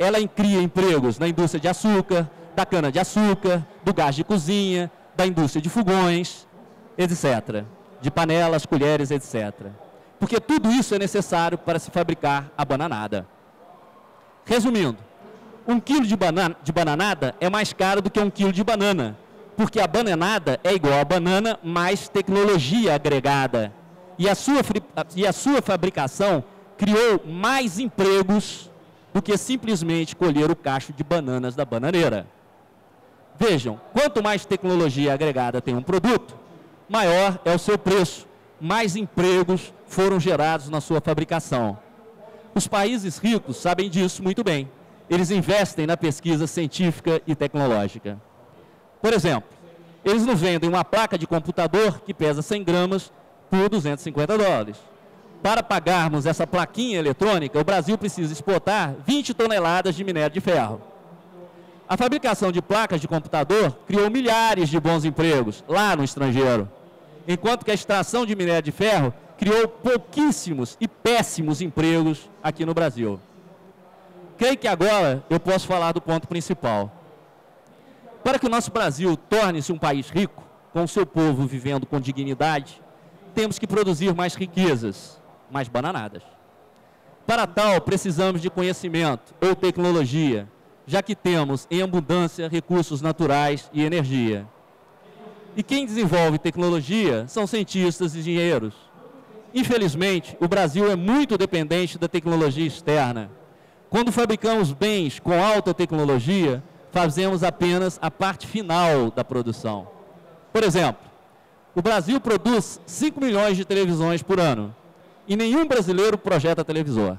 ela cria empregos na indústria de açúcar, da cana-de-açúcar, do gás de cozinha, da indústria de fogões, etcétera. De panelas, colheres, etcétera. Porque tudo isso é necessário para se fabricar a bananada. Resumindo, um quilo de, banana, de bananada é mais caro do que um quilo de banana, porque a bananada é igual a banana mais tecnologia agregada. E a sua, e a sua fabricação criou mais empregos do que simplesmente colher o cacho de bananas da bananeira. Vejam, quanto mais tecnologia agregada tem um produto, maior é o seu preço, mais empregos foram gerados na sua fabricação. Os países ricos sabem disso muito bem. Eles investem na pesquisa científica e tecnológica. Por exemplo, eles não vendem uma placa de computador que pesa cem gramas por duzentos e cinquenta dólares. Para pagarmos essa plaquinha eletrônica, o Brasil precisa exportar vinte toneladas de minério de ferro. A fabricação de placas de computador criou milhares de bons empregos lá no estrangeiro, enquanto que a extração de minério de ferro criou pouquíssimos e péssimos empregos aqui no Brasil. Creio que agora eu posso falar do ponto principal. Para que o nosso Brasil torne-se um país rico, com o seu povo vivendo com dignidade, temos que produzir mais riquezas, mais bananadas. Para tal, precisamos de conhecimento ou tecnologia, já que temos em abundância recursos naturais e energia. E quem desenvolve tecnologia são cientistas e engenheiros. Infelizmente, o Brasil é muito dependente da tecnologia externa. Quando fabricamos bens com alta tecnologia, fazemos apenas a parte final da produção. Por exemplo, o Brasil produz cinco milhões de televisões por ano e nenhum brasileiro projeta televisor.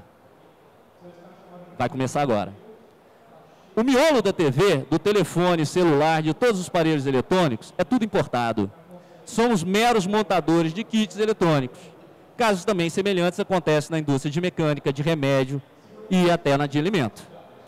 Vai começar agora. O miolo da T V, do telefone, celular, de todos os aparelhos eletrônicos, é tudo importado. Somos meros montadores de kits eletrônicos. Casos também semelhantes acontecem na indústria de mecânica, de remédio e até na de alimento.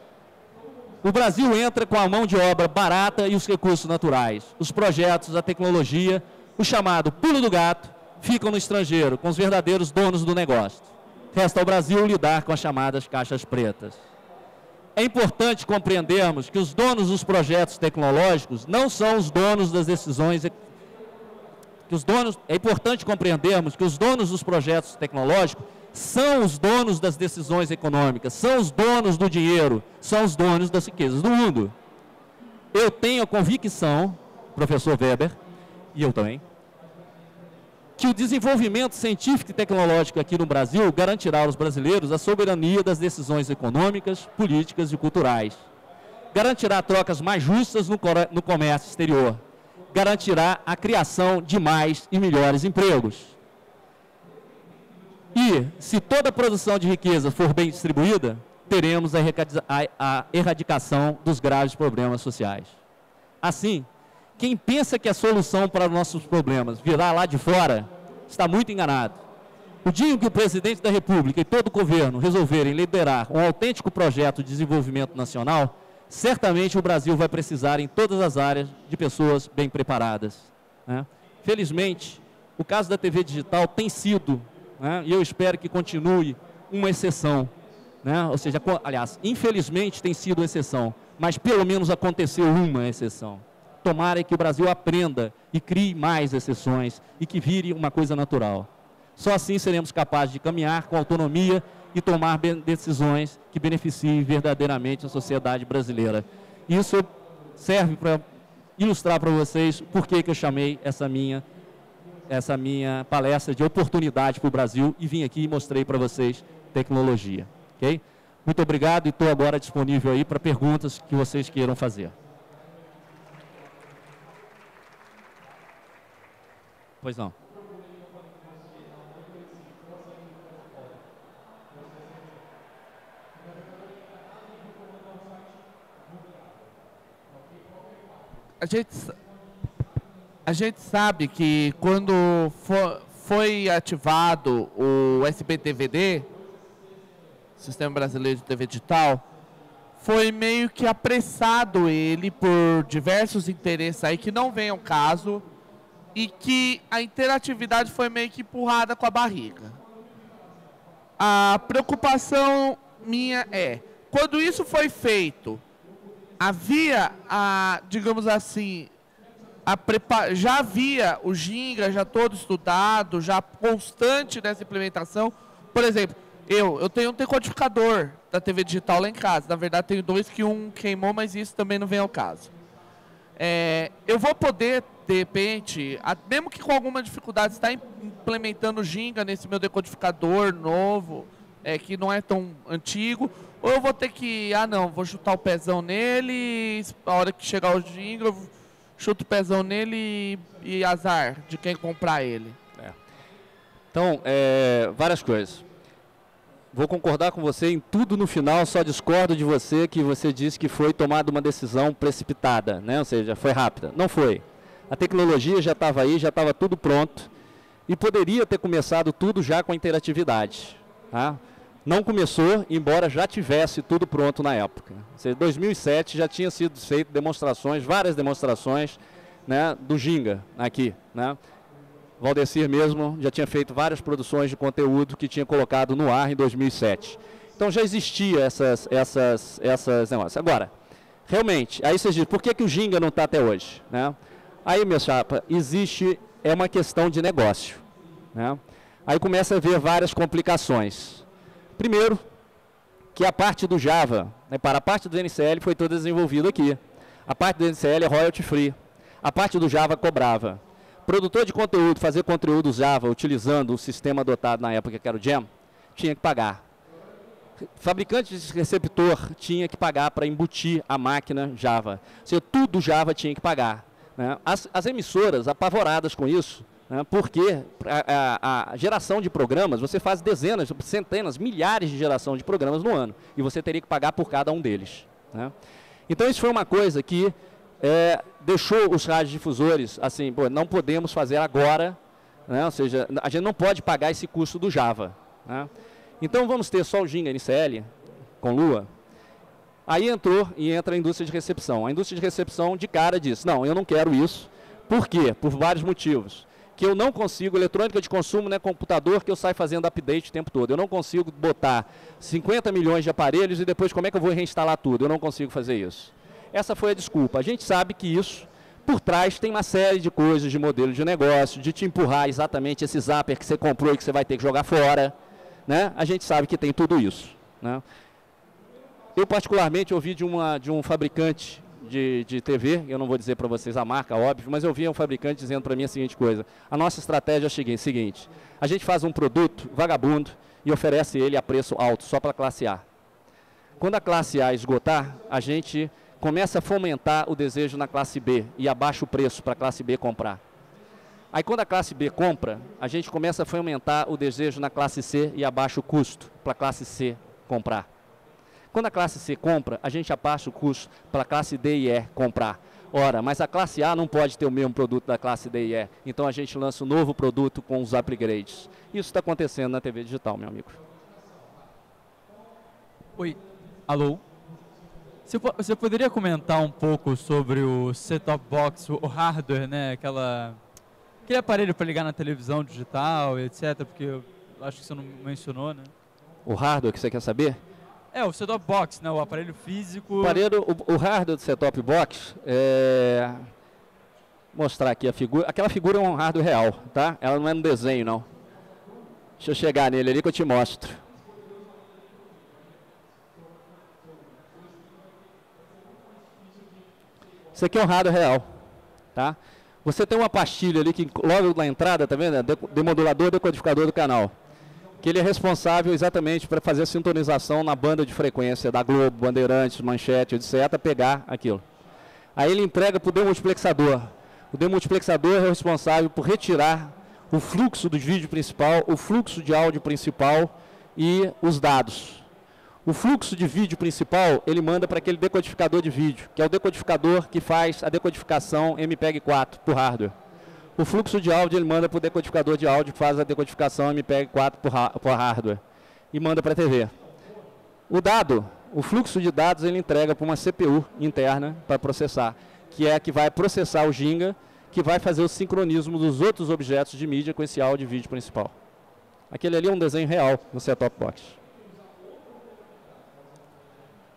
O Brasil entra com a mão de obra barata e os recursos naturais. Os projetos, a tecnologia, o chamado pulo do gato, ficam no estrangeiro, com os verdadeiros donos do negócio. Resta ao Brasil lidar com as chamadas caixas pretas. É importante compreendermos que os donos dos projetos tecnológicos não são os donos das decisões. Que os donos, é importante compreendermos que os donos dos projetos tecnológicos são os donos das decisões econômicas, são os donos do dinheiro, são os donos das riquezas do mundo. Eu tenho a convicção, professor Weber, e eu também, que o desenvolvimento científico e tecnológico aqui no Brasil garantirá aos brasileiros a soberania das decisões econômicas, políticas e culturais. Garantirá trocas mais justas no, no comércio exterior. Garantirá a criação de mais e melhores empregos. E, se toda a produção de riqueza for bem distribuída, teremos a, a, a erradicação dos graves problemas sociais. Assim, quem pensa que a solução para os nossos problemas virá lá de fora, está muito enganado. O dia em que o presidente da República e todo o governo resolverem liderar um autêntico projeto de desenvolvimento nacional, certamente o Brasil vai precisar em todas as áreas de pessoas bem preparadas, né? Felizmente, o caso da T V digital tem sido, né, e eu espero que continue, uma exceção, né? Ou seja, aliás, infelizmente tem sido uma exceção, mas pelo menos aconteceu uma exceção. Tomara que o Brasil aprenda e crie mais exceções e que vire uma coisa natural. Só assim seremos capazes de caminhar com autonomia e tomar decisões que beneficiem verdadeiramente a sociedade brasileira. Isso serve para ilustrar para vocês por que que eu chamei essa minha, essa minha palestra de oportunidade para o Brasil e vim aqui e mostrei para vocês tecnologia. Okay? Muito obrigado e estou agora disponível aí para perguntas que vocês queiram fazer. Pois não. A gente, a gente sabe que quando for, foi ativado o S B T V D, Sistema Brasileiro de T V Digital, foi meio que apressado ele por diversos interesses aí que não vem ao caso e que a interatividade foi meio que empurrada com a barriga. A preocupação minha é, quando isso foi feito, havia, a, digamos assim, a prepa já havia o Ginga, já todo estudado, já constante nessa implementação. Por exemplo, eu, eu tenho um decodificador da T V digital lá em casa. Na verdade, tenho dois que um queimou, mas isso também não vem ao caso. É, eu vou poder, de repente, a, mesmo que com alguma dificuldade, estar implementando o Ginga nesse meu decodificador novo, é, que não é tão antigo, ou eu vou ter que, ah não, vou chutar o pezão nele, a hora que chegar o Ginga, eu chuto o pezão nele e, e azar de quem comprar ele. É. Então, é, várias coisas. Vou concordar com você em tudo no final, só discordo de você que você disse que foi tomada uma decisão precipitada, né? Ou seja, foi rápida. Não foi. A tecnologia já estava aí, já estava tudo pronto e poderia ter começado tudo já com a interatividade. Tá? Não começou, embora já tivesse tudo pronto na época. Ou seja, em dois mil e sete já tinha sido feito demonstrações, várias demonstrações, né, do Ginga aqui, né? Valdecir mesmo já tinha feito várias produções de conteúdo que tinha colocado no ar em dois mil e sete. Então já existia essas, essas, essas negócios. Agora, realmente, aí vocês dizem, por que, que o Ginga não está até hoje? Né? Aí, meu chapa, existe, é uma questão de negócio. Né? Aí começa a haver várias complicações. Primeiro, que a parte do Java, né, para a parte do N C L foi toda desenvolvida aqui. A parte do N C L é royalty free. A parte do Java cobrava. Produtor de conteúdo, fazer conteúdo Java utilizando o sistema adotado na época, que era o Jam, tinha que pagar. Fabricante de receptor tinha que pagar para embutir a máquina Java. Ou seja, tudo Java tinha que pagar. Né? As, as emissoras apavoradas com isso, né? Porque a, a, a geração de programas, você faz dezenas, centenas, milhares de geração de programas no ano. E você teria que pagar por cada um deles. Né? Então isso foi uma coisa que É, deixou os radiodifusores assim, pô, não podemos fazer agora, né? Ou seja, a gente não pode pagar esse custo do Java. Né? Então vamos ter só o Ginga N C L com Lua. Aí entrou e entra a indústria de recepção. A indústria de recepção de cara disse, não, eu não quero isso. Por quê? Por vários motivos. Que eu não consigo, eletrônica de consumo não é computador que eu saio fazendo update o tempo todo. Eu não consigo botar cinquenta milhões de aparelhos e depois como é que eu vou reinstalar tudo? Eu não consigo fazer isso. Essa foi a desculpa. A gente sabe que isso, por trás, tem uma série de coisas, de modelo de negócio, de te empurrar exatamente esse zapper que você comprou e que você vai ter que jogar fora. Né? A gente sabe que tem tudo isso. Né? Eu, particularmente, ouvi de, uma, de um fabricante de, de T V, eu não vou dizer para vocês a marca, óbvio, mas eu ouvi um fabricante dizendo para mim a seguinte coisa. A nossa estratégia é a seguinte, a gente faz um produto vagabundo e oferece ele a preço alto, só para a classe A. Quando a classe A esgotar, a gente começa a fomentar o desejo na classe B e abaixa o preço para a classe B comprar. Aí quando a classe B compra, a gente começa a fomentar o desejo na classe C e abaixa o custo para a classe C comprar. Quando a classe C compra, a gente abaixa o custo para a classe D e E comprar. Ora, mas a classe A não pode ter o mesmo produto da classe D e E, então a gente lança um novo produto com os upgrades. Isso está acontecendo na T V digital, meu amigo. Oi, alô? Você, você poderia comentar um pouco sobre o set-top box, o hardware, né? Aquela, aquele aparelho para ligar na televisão digital, etcétera. Porque eu acho que você não mencionou, né? O hardware que você quer saber? É, o set-top box, né? O aparelho físico. O, aparelho, o, o hardware do set-top box, é... vou mostrar aqui a figura. Aquela figura é um hardware real, tá? Ela não é um desenho, não. Deixa eu chegar nele ali que eu te mostro. Isso aqui é um hardware real, tá? Você tem uma pastilha ali que logo na entrada, tá vendo? Demodulador, decodificador do canal. Que ele é responsável exatamente para fazer a sintonização na banda de frequência da Globo, Bandeirantes, Manchete, etcétera, pegar aquilo. Aí ele entrega para o demultiplexador. O demultiplexador é o responsável por retirar o fluxo do vídeo principal, o fluxo de áudio principal e os dados. O fluxo de vídeo principal, ele manda para aquele decodificador de vídeo, que é o decodificador que faz a decodificação M P E G quatro por hardware. O fluxo de áudio, ele manda para o decodificador de áudio que faz a decodificação M P E G quatro por, por hardware. E manda para a T V. O dado, o fluxo de dados, ele entrega para uma C P U interna para processar, que é a que vai processar o Ginga, que vai fazer o sincronismo dos outros objetos de mídia com esse áudio e vídeo principal. Aquele ali é um desenho real no set-top box.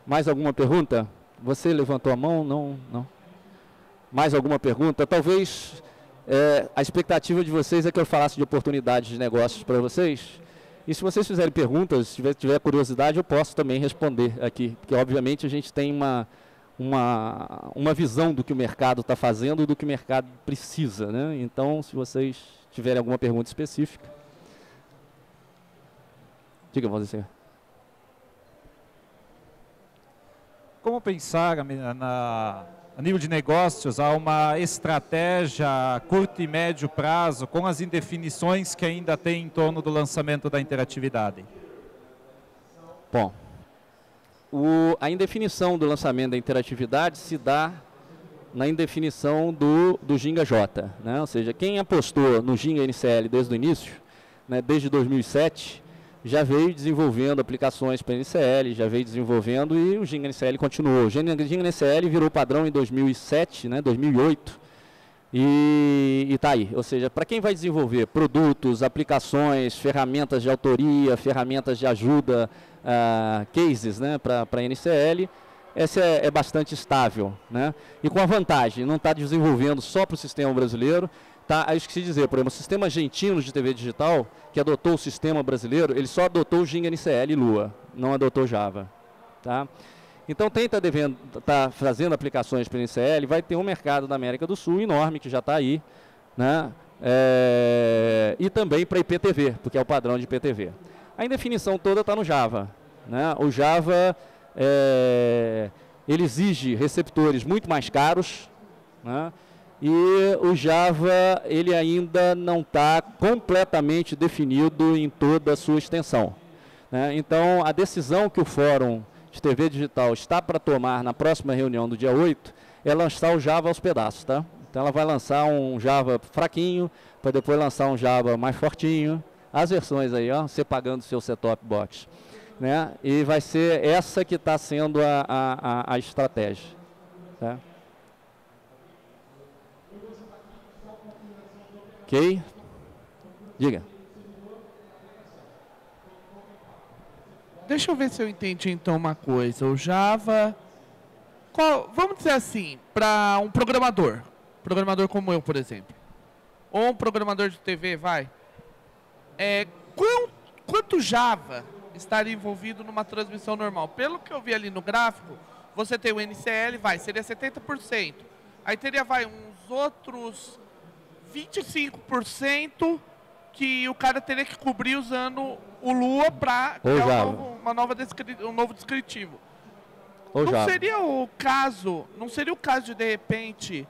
Mais alguma pergunta? Você levantou a mão? Não, não. Mais alguma pergunta? Talvez é, a expectativa de vocês é que eu falasse de oportunidades de negócios para vocês. E se vocês fizerem perguntas, se tiver, tiver curiosidade, eu posso também responder aqui. Porque, obviamente, a gente tem uma, uma, uma visão do que o mercado está fazendo e do que o mercado precisa, né? Então, se vocês tiverem alguma pergunta específica. Diga, você. Como pensar na, a nível de negócios, há uma estratégia a curto e médio prazo com as indefinições que ainda tem em torno do lançamento da interatividade? Bom, o, a indefinição do lançamento da interatividade se dá na indefinição do, do Ginga J, né? Ou seja, quem apostou no Ginga N C L desde o início, né, desde dois mil e sete, já veio desenvolvendo aplicações para N C L, já veio desenvolvendo e o Ginga N C L continuou. O Ginga N C L virou padrão em dois mil e sete, né, dois mil e oito, e está aí. Ou seja, para quem vai desenvolver produtos, aplicações, ferramentas de autoria, ferramentas de ajuda, uh, cases, né, para N C L, essa é, é bastante estável, né? E com a vantagem, não está desenvolvendo só para o sistema brasileiro. Tá, eu esqueci de dizer, por exemplo, o sistema argentino de T V digital, que adotou o sistema brasileiro, ele só adotou o Ginga N C L e Lua, não adotou Java. Tá? Então, quem está tá fazendo aplicações para N C L, vai ter um mercado da América do Sul enorme, que já está aí, né? É, e também para I P T V, porque é o padrão de I P T V. A indefinição toda está no Java. Né? O Java, é, ele exige receptores muito mais caros, né? E o Java, ele ainda não está completamente definido em toda a sua extensão. Né? Então, a decisão que o Fórum de T V Digital está para tomar na próxima reunião do dia oito é lançar o Java aos pedaços. Tá? Então, ela vai lançar um Java fraquinho, para depois lançar um Java mais fortinho. As versões aí, ó, você pagando o seu set-top box. Né? E vai ser essa que está sendo a, a, a estratégia. Tá? Ok? Diga. Deixa eu ver se eu entendi então uma coisa. O Java, qual, vamos dizer assim, para um programador, programador como eu, por exemplo, ou um programador de T V, vai, é, quanto, quanto Java estaria envolvido numa transmissão normal? Pelo que eu vi ali no gráfico, você tem o N C L, vai, seria setenta por cento. Aí teria, vai, uns outros vinte e cinco por cento que o cara teria que cobrir usando o Lua para criar um novo, uma nova descri um novo descritivo. Ou não Java. Seria o caso, não seria o caso de de repente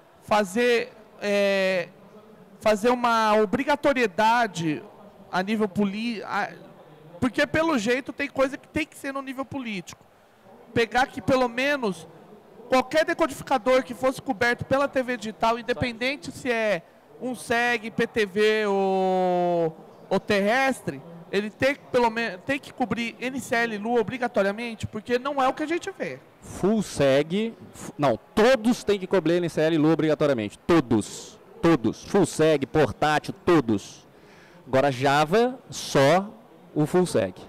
fazer é, fazer uma obrigatoriedade a nível político, porque pelo jeito tem coisa que tem que ser no nível político. Pegar que pelo menos qualquer decodificador que fosse coberto pela T V digital, independente se é um S E G, I P T V ou, ou terrestre, ele tem que, pelo menos, tem que cobrir N C L e Lua obrigatoriamente, porque não é o que a gente vê. Full S E G, não, todos têm que cobrir N C L e Lua obrigatoriamente. Todos, todos. Full S E G, portátil, todos. Agora Java, só o Full S E G.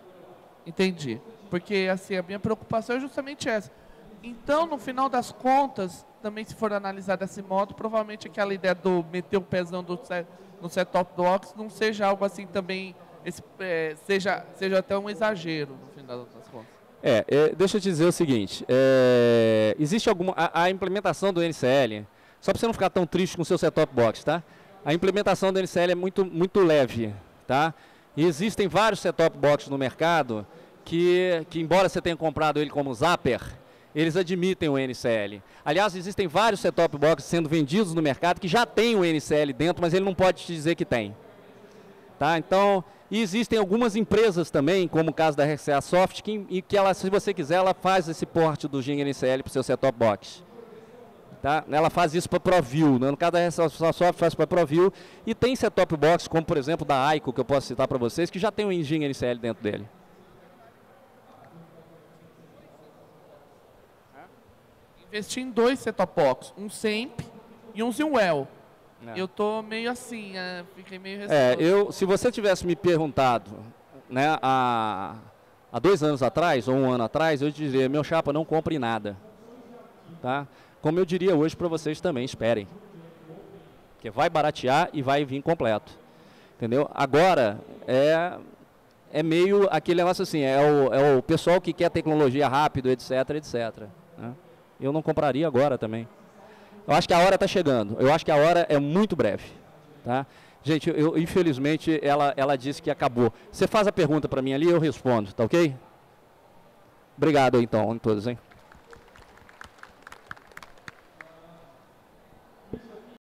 Entendi. Porque assim, a minha preocupação é justamente essa. Então, no final das contas, também se for analisar desse modo, provavelmente aquela ideia do meter o pezão do set, no set-top box não seja algo assim também, esse, é, seja, seja até um exagero, no final das contas. É, é deixa eu te dizer o seguinte, é, existe alguma, a, a implementação do N C L, só para você não ficar tão triste com o seu set-top box, tá? A implementação do N C L é muito, muito leve, tá? E existem vários set-top boxes no mercado que, que, embora você tenha comprado ele como Zapper, eles admitem o N C L. Aliás, existem vários set-top boxes sendo vendidos no mercado que já tem o N C L dentro, mas ele não pode te dizer que tem. Tá? Então, e existem algumas empresas também, como o caso da R C A Soft, que, que ela, se você quiser, ela faz esse porte do Ginga N C L para o seu set-top box. Tá? Ela faz isso para ProView, né? No caso da R C A Soft faz para ProView, e tem set-top box, como por exemplo da Aiko, que eu posso citar para vocês, que já tem o Ginga N C L dentro dele. Investi em dois set-top box, um Semp e um Zinwell. É. Eu tô meio assim, é, fiquei meio receoso. É, eu, se você tivesse me perguntado, né, há, Há dois anos atrás, ou um ano atrás, eu diria, meu chapa, não compre nada. Tá? Como eu diria hoje para vocês também, esperem. Porque vai baratear e vai vir completo. Entendeu? Agora, é, é meio aquele negócio assim, é o, é o pessoal que quer tecnologia rápido, etc, etc. Né? Eu não compraria agora também. Eu acho que a hora está chegando. Eu acho que a hora é muito breve. Tá? Gente, eu, infelizmente, ela, ela disse que acabou. Você faz a pergunta para mim ali, eu respondo, tá ok? Obrigado, então, a todos, hein?